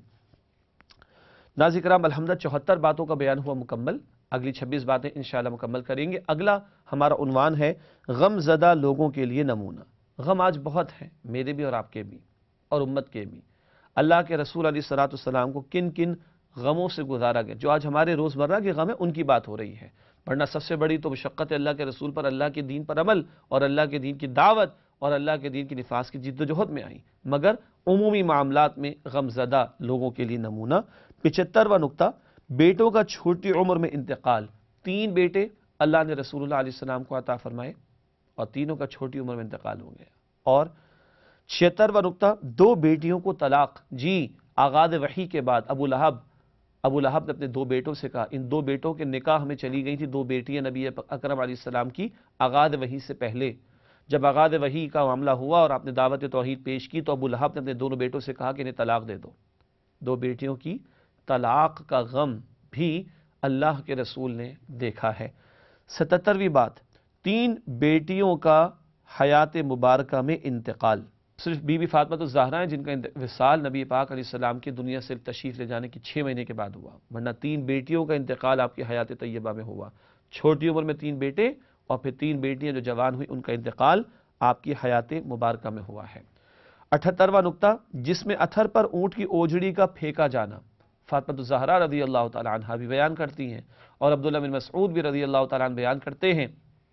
ناظرین کرام، الحمدللہ چوہتر باتوں کا بیان ہوا مکمل، اگلی چھبیس باتیں انشاءاللہ مکمل کریں گے۔ اگلا ہمارا عنوان ہے غم زدہ لوگوں کے لیے نمونہ۔ غم آج بہت ہیں، میرے بھی اور آپ کے بھی اور امت کے بھی۔ اللہ کے رسول علیہ الصلوۃ والسلام کو کن کن غموں سے گزارا گیا، جو آج ہمارے روزمرہ کے غم ہیں ان کی بات ہو رہی ہے، ورنہ سب سے بڑی تو مشقت اللہ کے رسول پر اللہ کے دین پر عمل اور اللہ کے دین کی دعوت اور اللہ کے دین کی نفاذ کی جد و جہد میں آئی، مگر عمومی معاملات میں غم زدہ لوگوں کے لیے نمونہ۔ پچہترواں نقطہ، بیٹوں کا چھوٹی عمر میں انتقال۔ تین بیٹے اللہ نے رسول اللہ علیہ السلام کو عطا فرمائے اور تینوں کا چھوٹی عمر میں انتقال ہو گیا۔ اور چھہترواں نقطہ، دو بیٹیوں کو طلاق۔ جی، آغاز وحی کے بعد ابو لہب ابو لہب نے اپنے دو بیٹوں سے کہا، ان دو بیٹوں کے نکاح ہمیں چلی گئی تھی، دو بیٹیاں نبی اکرم علیہ السلام کی آغاز وحی سے پہلے۔ جب آغاز وحی کا معاملہ ہوا اور آپ نے دعوت توحید پیش کی تو ابو لہب نے اپنے دونوں بیٹوں سے کہا کہ انہیں طلاق دے دو۔ دو بیٹیوں کی طلاق کا غم بھی اللہ کے رسول نے دیکھا ہے۔ ستترویں بات، تین بیٹیوں کا حیات مبارکہ میں انتقال۔ صرف بی بی فاطمہ الزہرا ہیں جن کا وصال نبی پاک علیہ السلام کی دنیا سے تشریف لے جانے کی چھ مہینے کے بعد ہوا، ورنہ تین بیٹیوں کا انتقال آپ کی حیات طیبہ میں ہوا۔ چھوٹی عمر میں تین بیٹے اور پھر تین بیٹیاں جو جوان ہوئی ان کا انتقال آپ کی حیات مبارکہ میں ہوا ہے۔ اٹھہترواں نقطہ، جس میں اتھر پر اونٹ کی اوجڑی کا پھینکا جانا۔ فاطمہ الزہرا رضی اللہ تعالی عنہ بھی بیان کرتی ہیں اور عبداللہ بن مسعود بھی رضی اللہ تعالی عنہ بیان کرتے ہیں،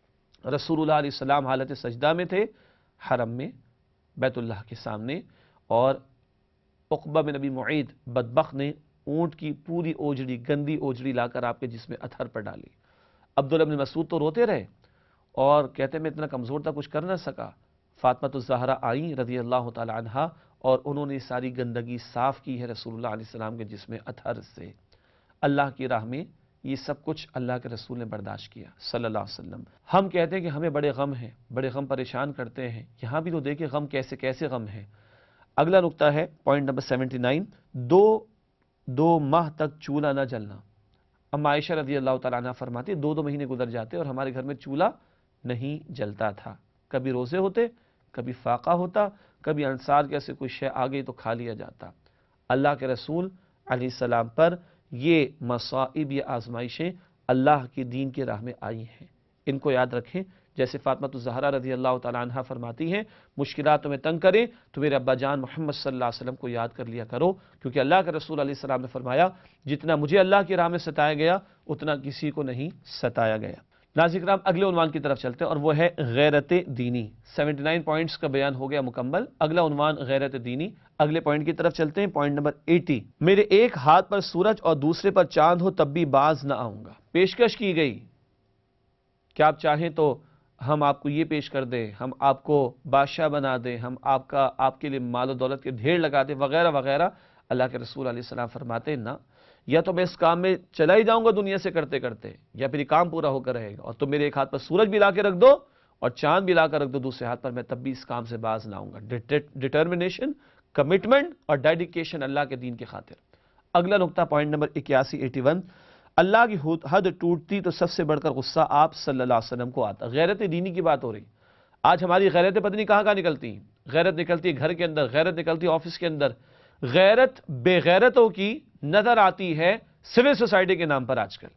رسول اللہ علیہ السلام حالت سجدہ میں تھے حرم میں بیت اللہ کے سامنے، اور عقبہ بن ابی معیط بدبخت نے اونٹ کی پوری اوجڑی، گندی اوجڑی لا کر آپ کے جسم میں اتھر پر ڈالی۔ عبداللہ بن مسعود تو روتے رہے اور کہتے میں اتنا کمزور تھا کچھ کر نہ سکا۔ فاطمہ الزہرا آئیں رضی اللہ تعالی عنہا اور انہوں نے ساری گندگی صاف کی ہے رسول اللہ علیہ السلام کے جسم اتھر سے۔ اللہ کی راہ میں یہ سب کچھ اللہ کے رسول نے برداشت کیا صلی اللہ علیہ وسلم۔ ہم کہتے ہیں کہ ہمیں بڑے غم ہیں، بڑے غم پریشان کرتے ہیں، یہاں بھی تو دیکھیں غم کیسے کیسے غم ہیں۔ اگلا نقطہ ہے پوائنٹ نمبر سیونٹی نائن، دو دو ماہ تک چولہا نہ جلنا۔ اما عائشہ رضی اللہ تعالیٰ عنہ فرماتی دو دو مہینے گزر جاتے اور ہمارے گھر میں چولہا نہیں جلتا تھا، کبھی روزے ہوتے، کبھی فاقہ ہوتا، کبھی انصار کے ایسے کوئی شے آ گئی تو کھا لیا جاتا۔ اللہ کے رسول علیہ السلام پر یہ مصائب، یہ آزمائشیں اللہ کی دین کی راہ میں آئی ہیں، ان کو یاد رکھیں۔ جیسے فاطمہ الزہرا رضی اللہ تعالیٰ عنہ فرماتی ہیں، مشکلات تمہیں تنگ کریں تو میرے ابا جان محمد صلی اللہ علیہ وسلم کو یاد کر لیا کرو، کیونکہ اللہ کے رسول علیہ السلام نے فرمایا جتنا مجھے اللہ کی راہ میں ستایا گیا اتنا کسی کو نہیں ستایا گیا۔ ناظرین کرام، اگلے عنوان کی طرف چلتے ہیں اور وہ ہے غیرت دینی۔ سیونٹی نائن پوائنٹس کا بیان ہو گیا مکمل، اگلا عنوان غیرت دینی۔ اگلے پوائنٹ کی طرف چلتے ہیں، پوائنٹ نمبر ایٹی، میرے ایک ہاتھ پر سورج اور دوسرے پر چاند ہو تب بھی باز نہ آؤں گا۔ پیشکش کی گئی کہ آپ چاہیں تو ہم آپ کو یہ پیش کر دیں، ہم آپ کو بادشاہ بنا دیں، ہم آپ کا آپ کے لیے مال و دولت کے ڈھیر لگا دیں وغیرہ وغیرہ۔ اللہ کے رسول علیہ السلام فرماتے ہیں نہ، یا تو میں اس کام میں چلا ہی جاؤں گا دنیا سے کرتے کرتے، یا پھر یہ کام پورا ہو کر رہے گا، اور تم میرے ایک ہاتھ پر سورج بھی لا کے رکھ دو اور چاند بھی لا کر رکھ دو دوسرے ہاتھ پر، میں تب بھی اس کام سے باز نہ آؤں گا۔ ڈٹرمنیشن، کمٹمنٹ اور ڈیڈیکیشن اللہ کے دین کی خاطر۔ اگلا نقطہ پوائنٹ نمبر اکیاسی ایٹی ون، اللہ کی حد ٹوٹتی تو سب سے بڑھ کر غصہ آپ صلی اللہ علیہ وسلم کو آتا۔ غیرت دینی کی بات ہو رہی، آج ہماری غیرت پتہ نہیں کہاں کہاں نکلتی ہیں۔ غیرت نکلتی ہے گھر کے اندر، غیرت نکلتی ہے آفس کے اندر، غیرت بے غیرتوں کی نظر آتی ہے سول سوسائٹی کے نام پر آج کل۔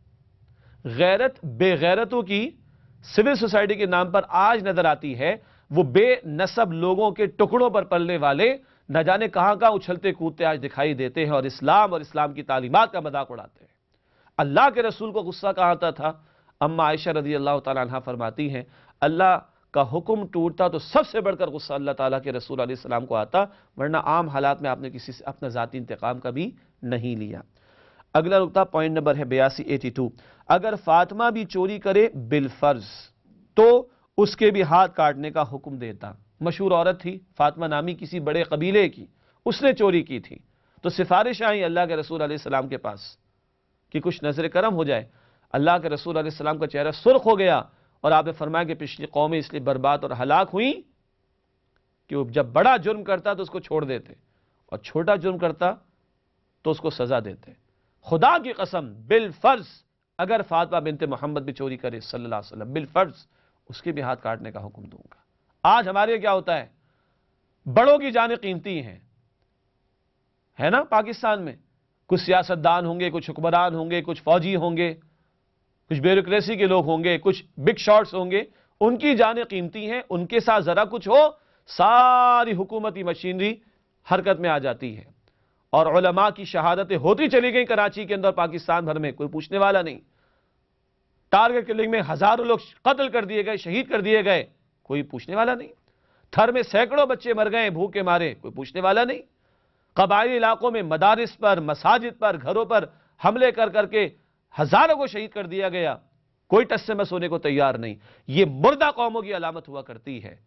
غیرت بے غیرتوں کی سول سوسائٹی کے نام پر آج نظر آتی ہے، وہ بے نسب لوگوں کے ٹکڑوں پر پلنے والے نہ جانے کہاں کہاں اچھلتے کودتے آج دکھائی دیتے ہیں اور اسلام اور اسلام کی تعلیمات کا مذاق اڑاتے ہیں۔ اللہ کے رسول کو غصہ کہاں آتا تھا؟ اما عائشہ رضی اللہ تعالیٰ عنہ فرماتی ہیں اللہ کا حکم ٹوٹتا تو سب سے بڑھ کر غصہ اللہ تعالیٰ کے رسول علیہ السلام کو آتا، ورنہ عام حالات میں آپ نے کسی سے اپنا ذاتی انتقام کبھی نہیں لیا۔ اگلا نقطہ پوائنٹ نمبر ہے بیاسی ایٹی ٹو، اگر فاطمہ بھی چوری کرے بالفرض تو اس کے بھی ہاتھ کاٹنے کا حکم دیتا۔ مشہور عورت تھی فاطمہ نامی کسی بڑے قبیلے کی، اس نے چوری کی تھی، تو سفارش آئی اللہ کے رسول علیہ السلام کے پاس کہ کچھ نظر کرم ہو جائے۔ اللہ کے رسول علیہ السلام کا چہرہ سرخ ہو گیا اور آپ نے فرمایا کہ پچھلی قومیں اس لیے برباد اور ہلاک ہوئیں کہ وہ جب بڑا جرم کرتا تو اس کو چھوڑ دیتے اور چھوٹا جرم کرتا تو اس کو سزا دیتے۔ خدا کی قسم بالفرض اگر فاطمہ بنت محمد بھی چوری کرے صلی اللہ علیہ وسلم بالفرض اس کے بھی ہاتھ کاٹنے کا حکم دوں گا۔ آج ہمارے کیا ہوتا ہے، بڑوں کی جانیں قیمتی ہیں، ہے نا؟ پاکستان میں کچھ سیاستدان ہوں گے، کچھ حکمران ہوں گے، کچھ فوجی ہوں گے، کچھ بیوروکریسی کے لوگ ہوں گے، کچھ بگ شاٹس ہوں گے، ان کی جانیں قیمتی ہیں، ان کے ساتھ ذرا کچھ ہو ساری حکومتی مشینری حرکت میں آ جاتی ہے، اور علماء کی شہادتیں ہوتی چلی گئیں کراچی کے اندر، پاکستان بھر میں، کوئی پوچھنے والا نہیں۔ ٹارگٹ کلنگ میں ہزاروں لوگ قتل کر دیے گئے، شہید کر دیے گئے، کوئی پوچھنے والا نہیں۔ تھر میں سینکڑوں بچے مر گئے بھوک کے مارے، کوئی پوچھنے والا نہیں۔ قبائلی علاقوں میں مدارس پر، مساجد پر، گھروں پر حملے کر کر کے ہزاروں کو شہید کر دیا گیا، کوئی ٹس سے مس ہونے کو تیار نہیں۔ یہ مردہ قوموں کی علامت ہوا کرتی ہے،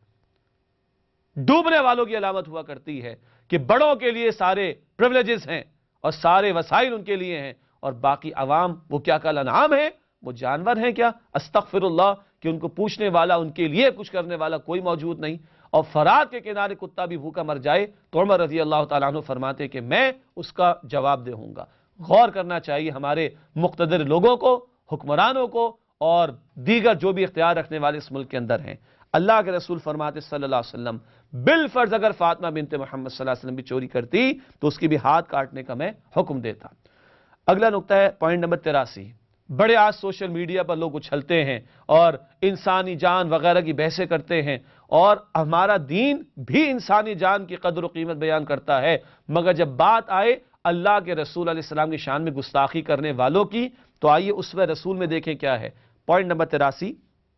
ڈوبنے والوں کی علامت ہوا کرتی ہے کہ بڑوں کے لیے سارے پریولیجز ہیں اور سارے وسائل ان کے لیے ہیں، اور باقی عوام وہ کیا کل انعام ہیں، وہ جانور ہیں کیا؟ استغفر اللہ، کہ ان کو پوچھنے والا، ان کے لیے کچھ کرنے والا کوئی موجود نہیں۔ اور فرات کے کنارے کتا بھی بھوکا مر جائے تو عمر رضی اللہ تعالیٰ عنہ فرماتے کہ میں اس کا جواب دے ہوں گا۔ غور کرنا چاہیے ہمارے مقتدر لوگوں کو، حکمرانوں کو، اور دیگر جو بھی اختیار رکھنے والے اس ملک کے اندر ہیں۔ اللہ کے رسول فرماتے صلی اللہ علیہ وسلم بالفرض اگر فاطمہ بنت محمد صلی اللہ علیہ وسلم بھی چوری کرتی تو اس کی بھی ہاتھ کاٹنے کا میں حکم دیتا۔ اگلا نقطہ ہے پوائنٹ نمبر تراسی، بڑے آج سوشل میڈیا پر لوگ اچھلتے ہیں اور انسانی جان وغیرہ کی بحثیں کرتے ہیں، اور ہمارا دین بھی انسانی جان کی قدر و قیمت بیان کرتا ہے، مگر جب بات آئے اللہ کے رسول علیہ السلام کی شان میں گستاخی کرنے والوں کی تو آئیے اسوہ رسول میں دیکھیں کیا ہے۔ پوائنٹ نمبر تراسی،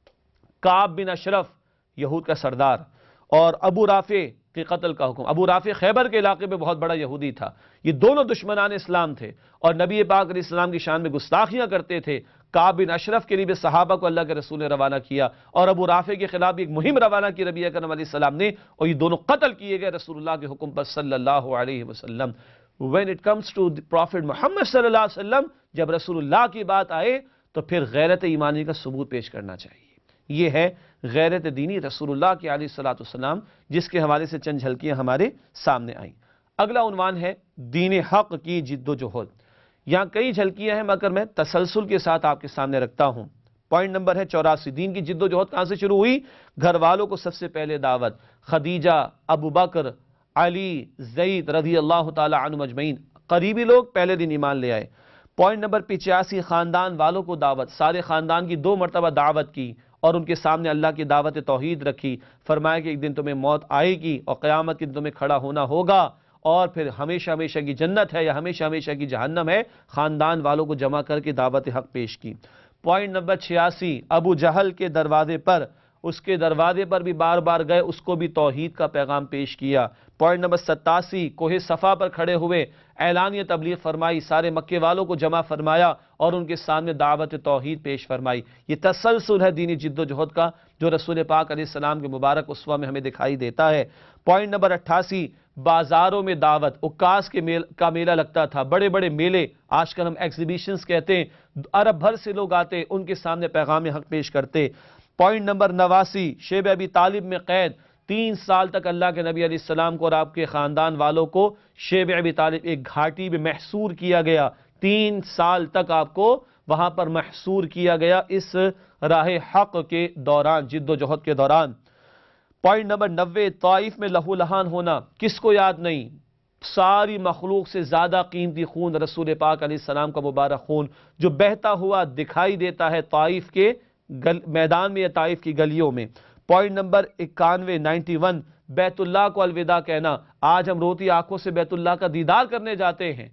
کعب بن اشرف یہود کا سردار اور ابو رافع کے قتل کا حکم۔ ابو رافع خیبر کے علاقے میں بہت بڑا یہودی تھا، یہ دونوں دشمنان اسلام تھے اور نبی پاک علیہ السلام کی شان میں گستاخیاں کرتے تھے۔ کعب بن اشرف کے لیے صحابہ کو اللہ کے رسول نے روانہ کیا اور ابو رافع کے خلاف ایک مہم روانہ کی نبی اکرم علیہ السلام نے، اور یہ دونوں قتل کیے گئے رسول اللہ کے حکم پر صلی اللہ علیہ وسلم۔ when it comes to the prophet محمد صلی اللہ علیہ وسلم، جب رسول اللہ کی بات آئے تو پھر غیرت ایمانی کا ثبوت پیش کرنا چاہیے۔ یہ ہے غیرت دینی رسول اللہ کی علیہ الصلوۃ والسلام، جس کے حوالے سے چند جھلکیاں ہمارے سامنے آئیں۔ اگلا عنوان ہے دین حق کی جد و جہد۔ یہاں کئی جھلکیاں ہیں مگر میں تسلسل کے ساتھ آپ کے سامنے رکھتا ہوں۔ پوائنٹ نمبر ہے چوراسی، دین کی جد و جہد کہاں سے شروع ہوئی؟ گھر والوں کو سب سے پہلے دعوت، خدیجہ، ابو بکر، علی، زید رضی اللہ تعالی عنہ اجمعین، قریبی لوگ پہلے دن ایمان لے آئے۔ پوائنٹ نمبر پچاسی، خاندان والوں کو دعوت، سارے خاندان کی دو مرتبہ دعوت کی اور ان کے سامنے اللہ کی دعوت توحید رکھی، فرمایا کہ ایک دن تمہیں موت آئے گی اور قیامت کے دن تمہیں کھڑا ہونا ہوگا، اور پھر ہمیشہ ہمیشہ کی جنت ہے یا ہمیشہ ہمیشہ کی جہنم ہے۔ خاندان والوں کو جمع کر کے دعوت حق پیش کی۔ پوائنٹ نمبر چھیاسی، ابو جہل کے دروازے پر، اس کے دروازے پر بھی بار بار گئے، اس کو بھی توحید کا پیغام پیش کیا۔ پوائنٹ نمبر ستاسی، کوہ صفا پر کھڑے ہوئے، اعلانیہ تبلیغ فرمائی، سارے مکے والوں کو جمع فرمایا اور ان کے سامنے دعوت توحید پیش فرمائی۔ یہ تسلسل ہے دینی جد و جہد کا جو رسول پاک علیہ السلام کے مبارک اسوہ میں ہمیں دکھائی دیتا ہے۔ پوائنٹ نمبر اٹھاسی، بازاروں میں دعوت، عکاس کے میل کا میلہ لگتا تھا، بڑے بڑے میلے، آج کل ہم ایگزیبیشنز کہتے ہیں، عرب بھر سے لوگ آتے، ان کے سامنے پیغام حق پیش کرتے۔ پوائنٹ نمبر نواسی، شیب ابی طالب میں قید، تین سال تک اللہ کے نبی علیہ السلام کو اور آپ کے خاندان والوں کو شیب ابی طالب ایک گھاٹی میں محصور کیا گیا، تین سال تک آپ کو وہاں پر محصور کیا گیا اس راہ حق کے دوران، جد و جہد کے دوران۔ پوائنٹ نمبر نوے، طائف میں لہو لہان ہونا، کس کو یاد نہیں؟ ساری مخلوق سے زیادہ قیمتی خون رسول پاک علیہ السلام کا مبارک خون جو بہتا ہوا دکھائی دیتا ہے طائف کے میدان میں یا طائف کی گلیوں میں۔ پوائنٹ نمبر اکانوے، نائنٹی ون، بیت اللہ کو الوداع کہنا، آج ہم روتی آنکھوں سے بیت اللہ کا دیدار کرنے جاتے ہیں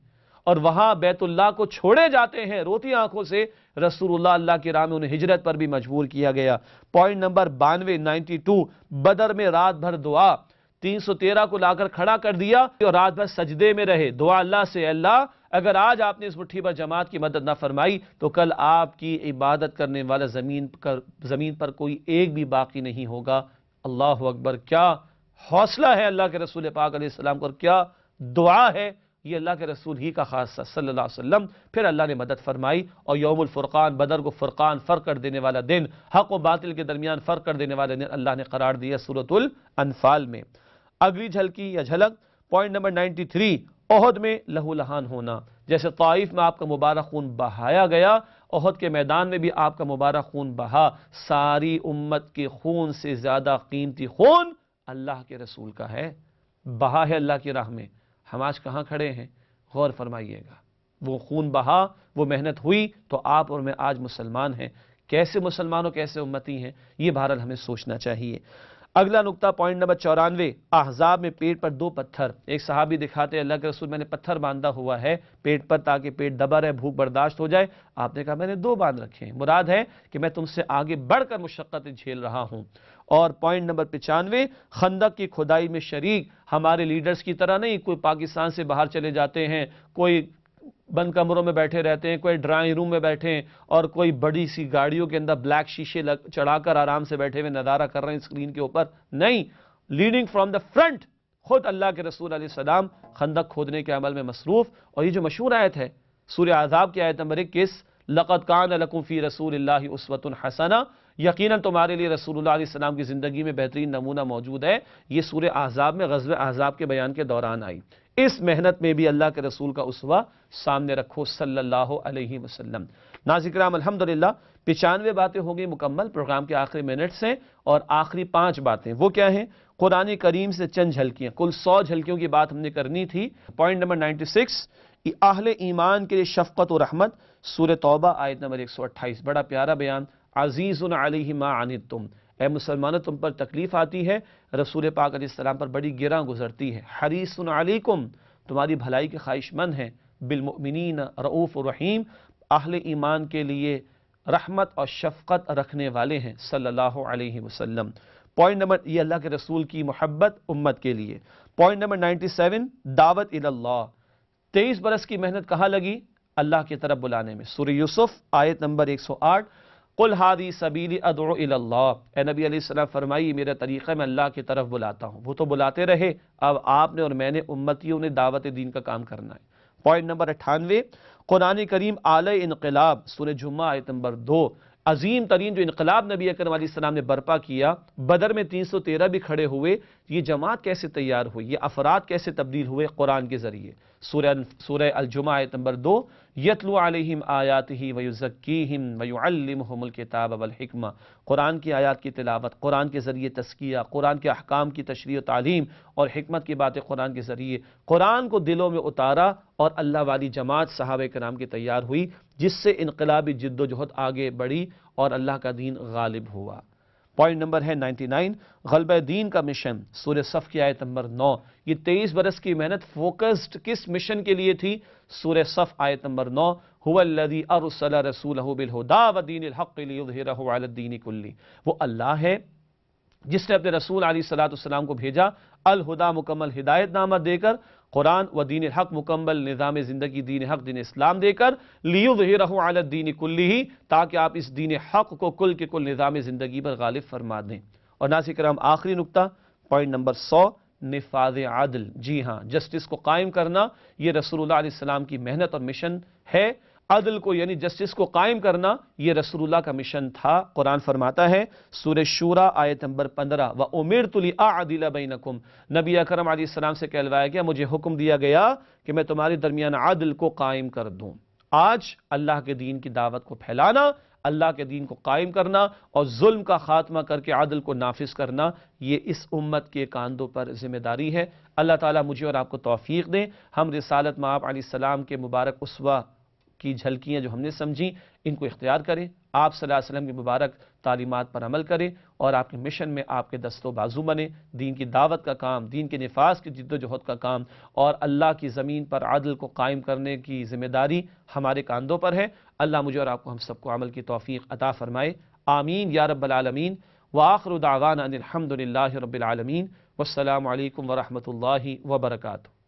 اور وہاں بیت اللہ کو چھوڑے جاتے ہیں روتی آنکھوں سے، رسول اللہ اللہ کی راہ میں انہیں ہجرت پر بھی مجبور کیا گیا۔ پوائنٹ نمبر بانوے نائنٹی ٹو، بدر میں رات بھر دعا، تین سو تیرہ کو لا کر کھڑا کر دیا اور رات بھر سجدے میں رہے، دعا اللہ سے، اللہ اگر آج آپ نے اس مٹھی پر جماعت کی مدد نہ فرمائی تو کل آپ کی عبادت کرنے والا زمین پر زمین پر کوئی ایک بھی باقی نہیں ہوگا۔ اللہ اکبر، کیا حوصلہ ہے اللہ کے رسول پاک علیہ السلام کو، اور کیا دعا ہے، یہ اللہ کے رسول ہی کا خاصہ صلی اللہ علیہ وسلم۔ پھر اللہ نے مدد فرمائی اور یوم الفرقان، بدر کو فرقان، فرق کر دینے والا دن، حق و باطل کے درمیان فرق کر دینے والا دن اللہ نے قرار دیا سورۃ الانفال میں۔ اگلی جھلکی یا جھلک، پوائنٹ نمبر نائنٹی تھری، احد میں لہو لہان ہونا، جیسے طائف میں آپ کا مبارک خون بہایا گیا، احد کے میدان میں بھی آپ کا مبارک خون بہا۔ ساری امت کے خون سے زیادہ قیمتی خون اللہ کے رسول کا ہے، بہا ہے اللہ کی راہ میں۔ ہم آج کہاں کھڑے ہیں؟ غور فرمائیے گا، وہ خون بہا، وہ محنت ہوئی تو آپ اور میں آج مسلمان ہیں۔ کیسے مسلمانوں، کیسے امتی ہیں، یہ بہرحال ہمیں سوچنا چاہیے۔ اگلا نقطہ، پوائنٹ نمبر چورانوے، احزاب میں پیٹ پر دو پتھر، ایک صحابی دکھاتے اللہ کے رسول میں نے پتھر باندھا ہوا ہے پیٹ پر تاکہ پیٹ دبا رہے، بھوک برداشت ہو جائے، آپ نے کہا میں نے دو باندھ رکھے ہیں، مراد ہے کہ میں تم سے آگے بڑھ کر مشقتیں جھیل رہا ہوں۔ اور پوائنٹ نمبر پچانوے، خندق کی کھدائی میں شریک، ہمارے لیڈرز کی طرح نہیں، کوئی پاکستان سے باہر چلے جاتے ہیں، کوئی بند کمروں میں بیٹھے رہتے ہیں، کوئی ڈرائنگ روم میں بیٹھے ہیں اور کوئی بڑی سی گاڑیوں کے اندر بلیک شیشے چڑھا کر آرام سے بیٹھے ہوئے نظارہ کر رہے ہیں اسکرین کے اوپر، نہیں، لیڈنگ فرام دا فرنٹ، خود اللہ کے رسول علیہ السلام خندق کھودنے کے عمل میں مصروف۔ اور یہ جو مشہور آیت ہے سورہ احزاب کی آیت نمبر اکیس، لَقَدْ كَانَ لَكُمْ فِي رَسُولِ اللَّهِ أُسْوَةٌ حَسَنَةٌ، یقیناً تمہارے لیے رسول اللہ علیہ السلام کی زندگی میں بہترین نمونہ موجود ہے۔ یہ سورہ احزاب میں غزوہ احزاب کے بیان کے دوران آئی۔ اس محنت میں بھی اللہ کے رسول کا اسوہ سامنے رکھو صلی اللہ علیہ وسلم۔ ناظرین کرام، الحمدللہ پچانوے باتیں ہو گئی مکمل، پروگرام کے آخری منٹس ہیں، اور آخری پانچ باتیں وہ کیا ہیں؟ قرآن کریم سے چند جھلکیاں، کل سو جھلکیوں کی بات ہم نے کرنی تھی۔ پوائنٹ نمبر نائنٹی سکس، اہل ایمان کے لیے شفقت و رحمت، سورہ توبہ آیت نمبر ایک سو اٹھائیس، بڑا پیارا بیان، عزیز علیہ ما عنتم، اے مسلمانوں تم پر تکلیف آتی ہے، رسول پاک علیہ السلام پر بڑی گراں گزرتی ہے، حریص علیکم، تمہاری بھلائی کے خواہش مند ہیں، بالمؤمنین رؤوف الرحیم، اہل ایمان کے لیے رحمت اور شفقت رکھنے والے ہیں صلی اللہ علیہ وسلم۔ پوائنٹ نمبر، یہ اللہ کے رسول کی محبت امت کے لیے۔ پوائنٹ نمبر نائنٹی سیون، دعوت اللہ، تیئیس برس کی محنت کہاں لگی؟ اللہ کی طرف بلانے میں۔ سورہ یوسف آیت نمبر ایک سو آٹھ، قل ہادی سبیلی ادعو الی اللہ، اے نبی علیہ السلام فرمائیے میرا طریقہ میں اللہ کی طرف بلاتا ہوں۔ وہ تو بلاتے رہے، اب آپ نے اور میں نے امتیوں نے دعوت دین کا کام کرنا ہے۔ پوائنٹ نمبر اٹھانوے، قرآن کریم اعلی انقلاب، سورہ جمعہ آیت نمبر دو، عظیم ترین جو انقلاب نبی اکرم علیہ السلام نے برپا کیا، بدر میں تین سو تیرہ بھی کھڑے ہوئے، یہ جماعت کیسے تیار ہوئی، یہ افراد کیسے تبدیل ہوئے؟ قرآن کے ذریعے۔ سورہ سورہ الجمعہ آیت نمبر دو، یتلو علیہم آیاتہ ویزکیہم ویعلمہم الکتاب والحکمہ، قرآن کی آیات کی تلاوت، قرآن کے ذریعے تزکیہ، قرآن کے احکام کی تشریح و تعلیم اور حکمت کی باتیں قرآن کے ذریعے، قرآن کو دلوں میں اتارا، اور اللہ والی جماعت صحابہ کرام کی تیار ہوئی، جس سے انقلابی جد و جہد آگے بڑھی اور اللہ کا دین غالب ہوا۔ پوائنٹ نمبر ہے نائنٹی نائن، غلبہ دین کا مشن، سورہ صف کی آیت نمبر نو، یہ تیئیس برس کی محنت فوکسڈ کس مشن کے لیے تھی؟ سورہ صف آیت نمبر نو، هو الذی ارسل رسولہ بالہدی ودین الحق لیظہرہ علی الدین کلہ، وہ اللہ ہے جس نے اپنے رسول علیہ الصلوۃ والسلام کو بھیجا الہدا، مکمل ہدایت نامہ دے کر، قرآن و دین الحق، مکمل نظام زندگی دین حق دین اسلام دے کر، لیظہرہ علی الدین کلہ، تاکہ آپ اس دین حق کو کل کے کل نظام زندگی پر غالب فرما دیں۔ اور ناظرین کرام، آخری نقطہ، پوائنٹ نمبر سو، نفاذ عدل، جی ہاں، جسٹس کو قائم کرنا، یہ رسول اللہ علیہ السلام کی محنت اور مشن ہے۔ عدل کو یعنی جسٹس کو قائم کرنا، یہ رسول اللہ کا مشن تھا۔ قرآن فرماتا ہے سورہ شورى آیت نمبر پندرہ، وَأُمِرْتُ لِأَعْدِلَ بَيْنَكُمْ، نبی اکرم علیہ السلام سے کہلوایا گیا، مجھے حکم دیا گیا کہ میں تمہارے درمیان عدل کو قائم کر دوں۔ آج اللہ کے دین کی دعوت کو پھیلانا، اللہ کے دین کو قائم کرنا اور ظلم کا خاتمہ کر کے عدل کو نافذ کرنا، یہ اس امت کے کاندھوں پر ذمہ داری ہے۔ اللہ تعالیٰ مجھے اور آپ کو توفیق دیں، ہم رسالت مآب علیہ السلام کے مبارک اسوہ کی جھلکیاں جو ہم نے سمجھی ان کو اختیار کریں، آپ صلی اللہ علیہ وسلم کی مبارک تعلیمات پر عمل کریں اور آپ کے مشن میں آپ کے دست و بازو بنے. دین کی دعوت کا کام، دین کے نفاذ کی جد و جہد کا کام اور اللہ کی زمین پر عدل کو قائم کرنے کی ذمہ داری ہمارے کاندھوں پر ہے. اللہ مجھے اور آپ کو ہم سب کو عمل کی توفیق عطا فرمائے. آمین یا رب العالمین. وآخر دعوانا ان الحمد للہ رب العالمین. والسلام علیکم ورحمۃ اللہ وبرکاتہ.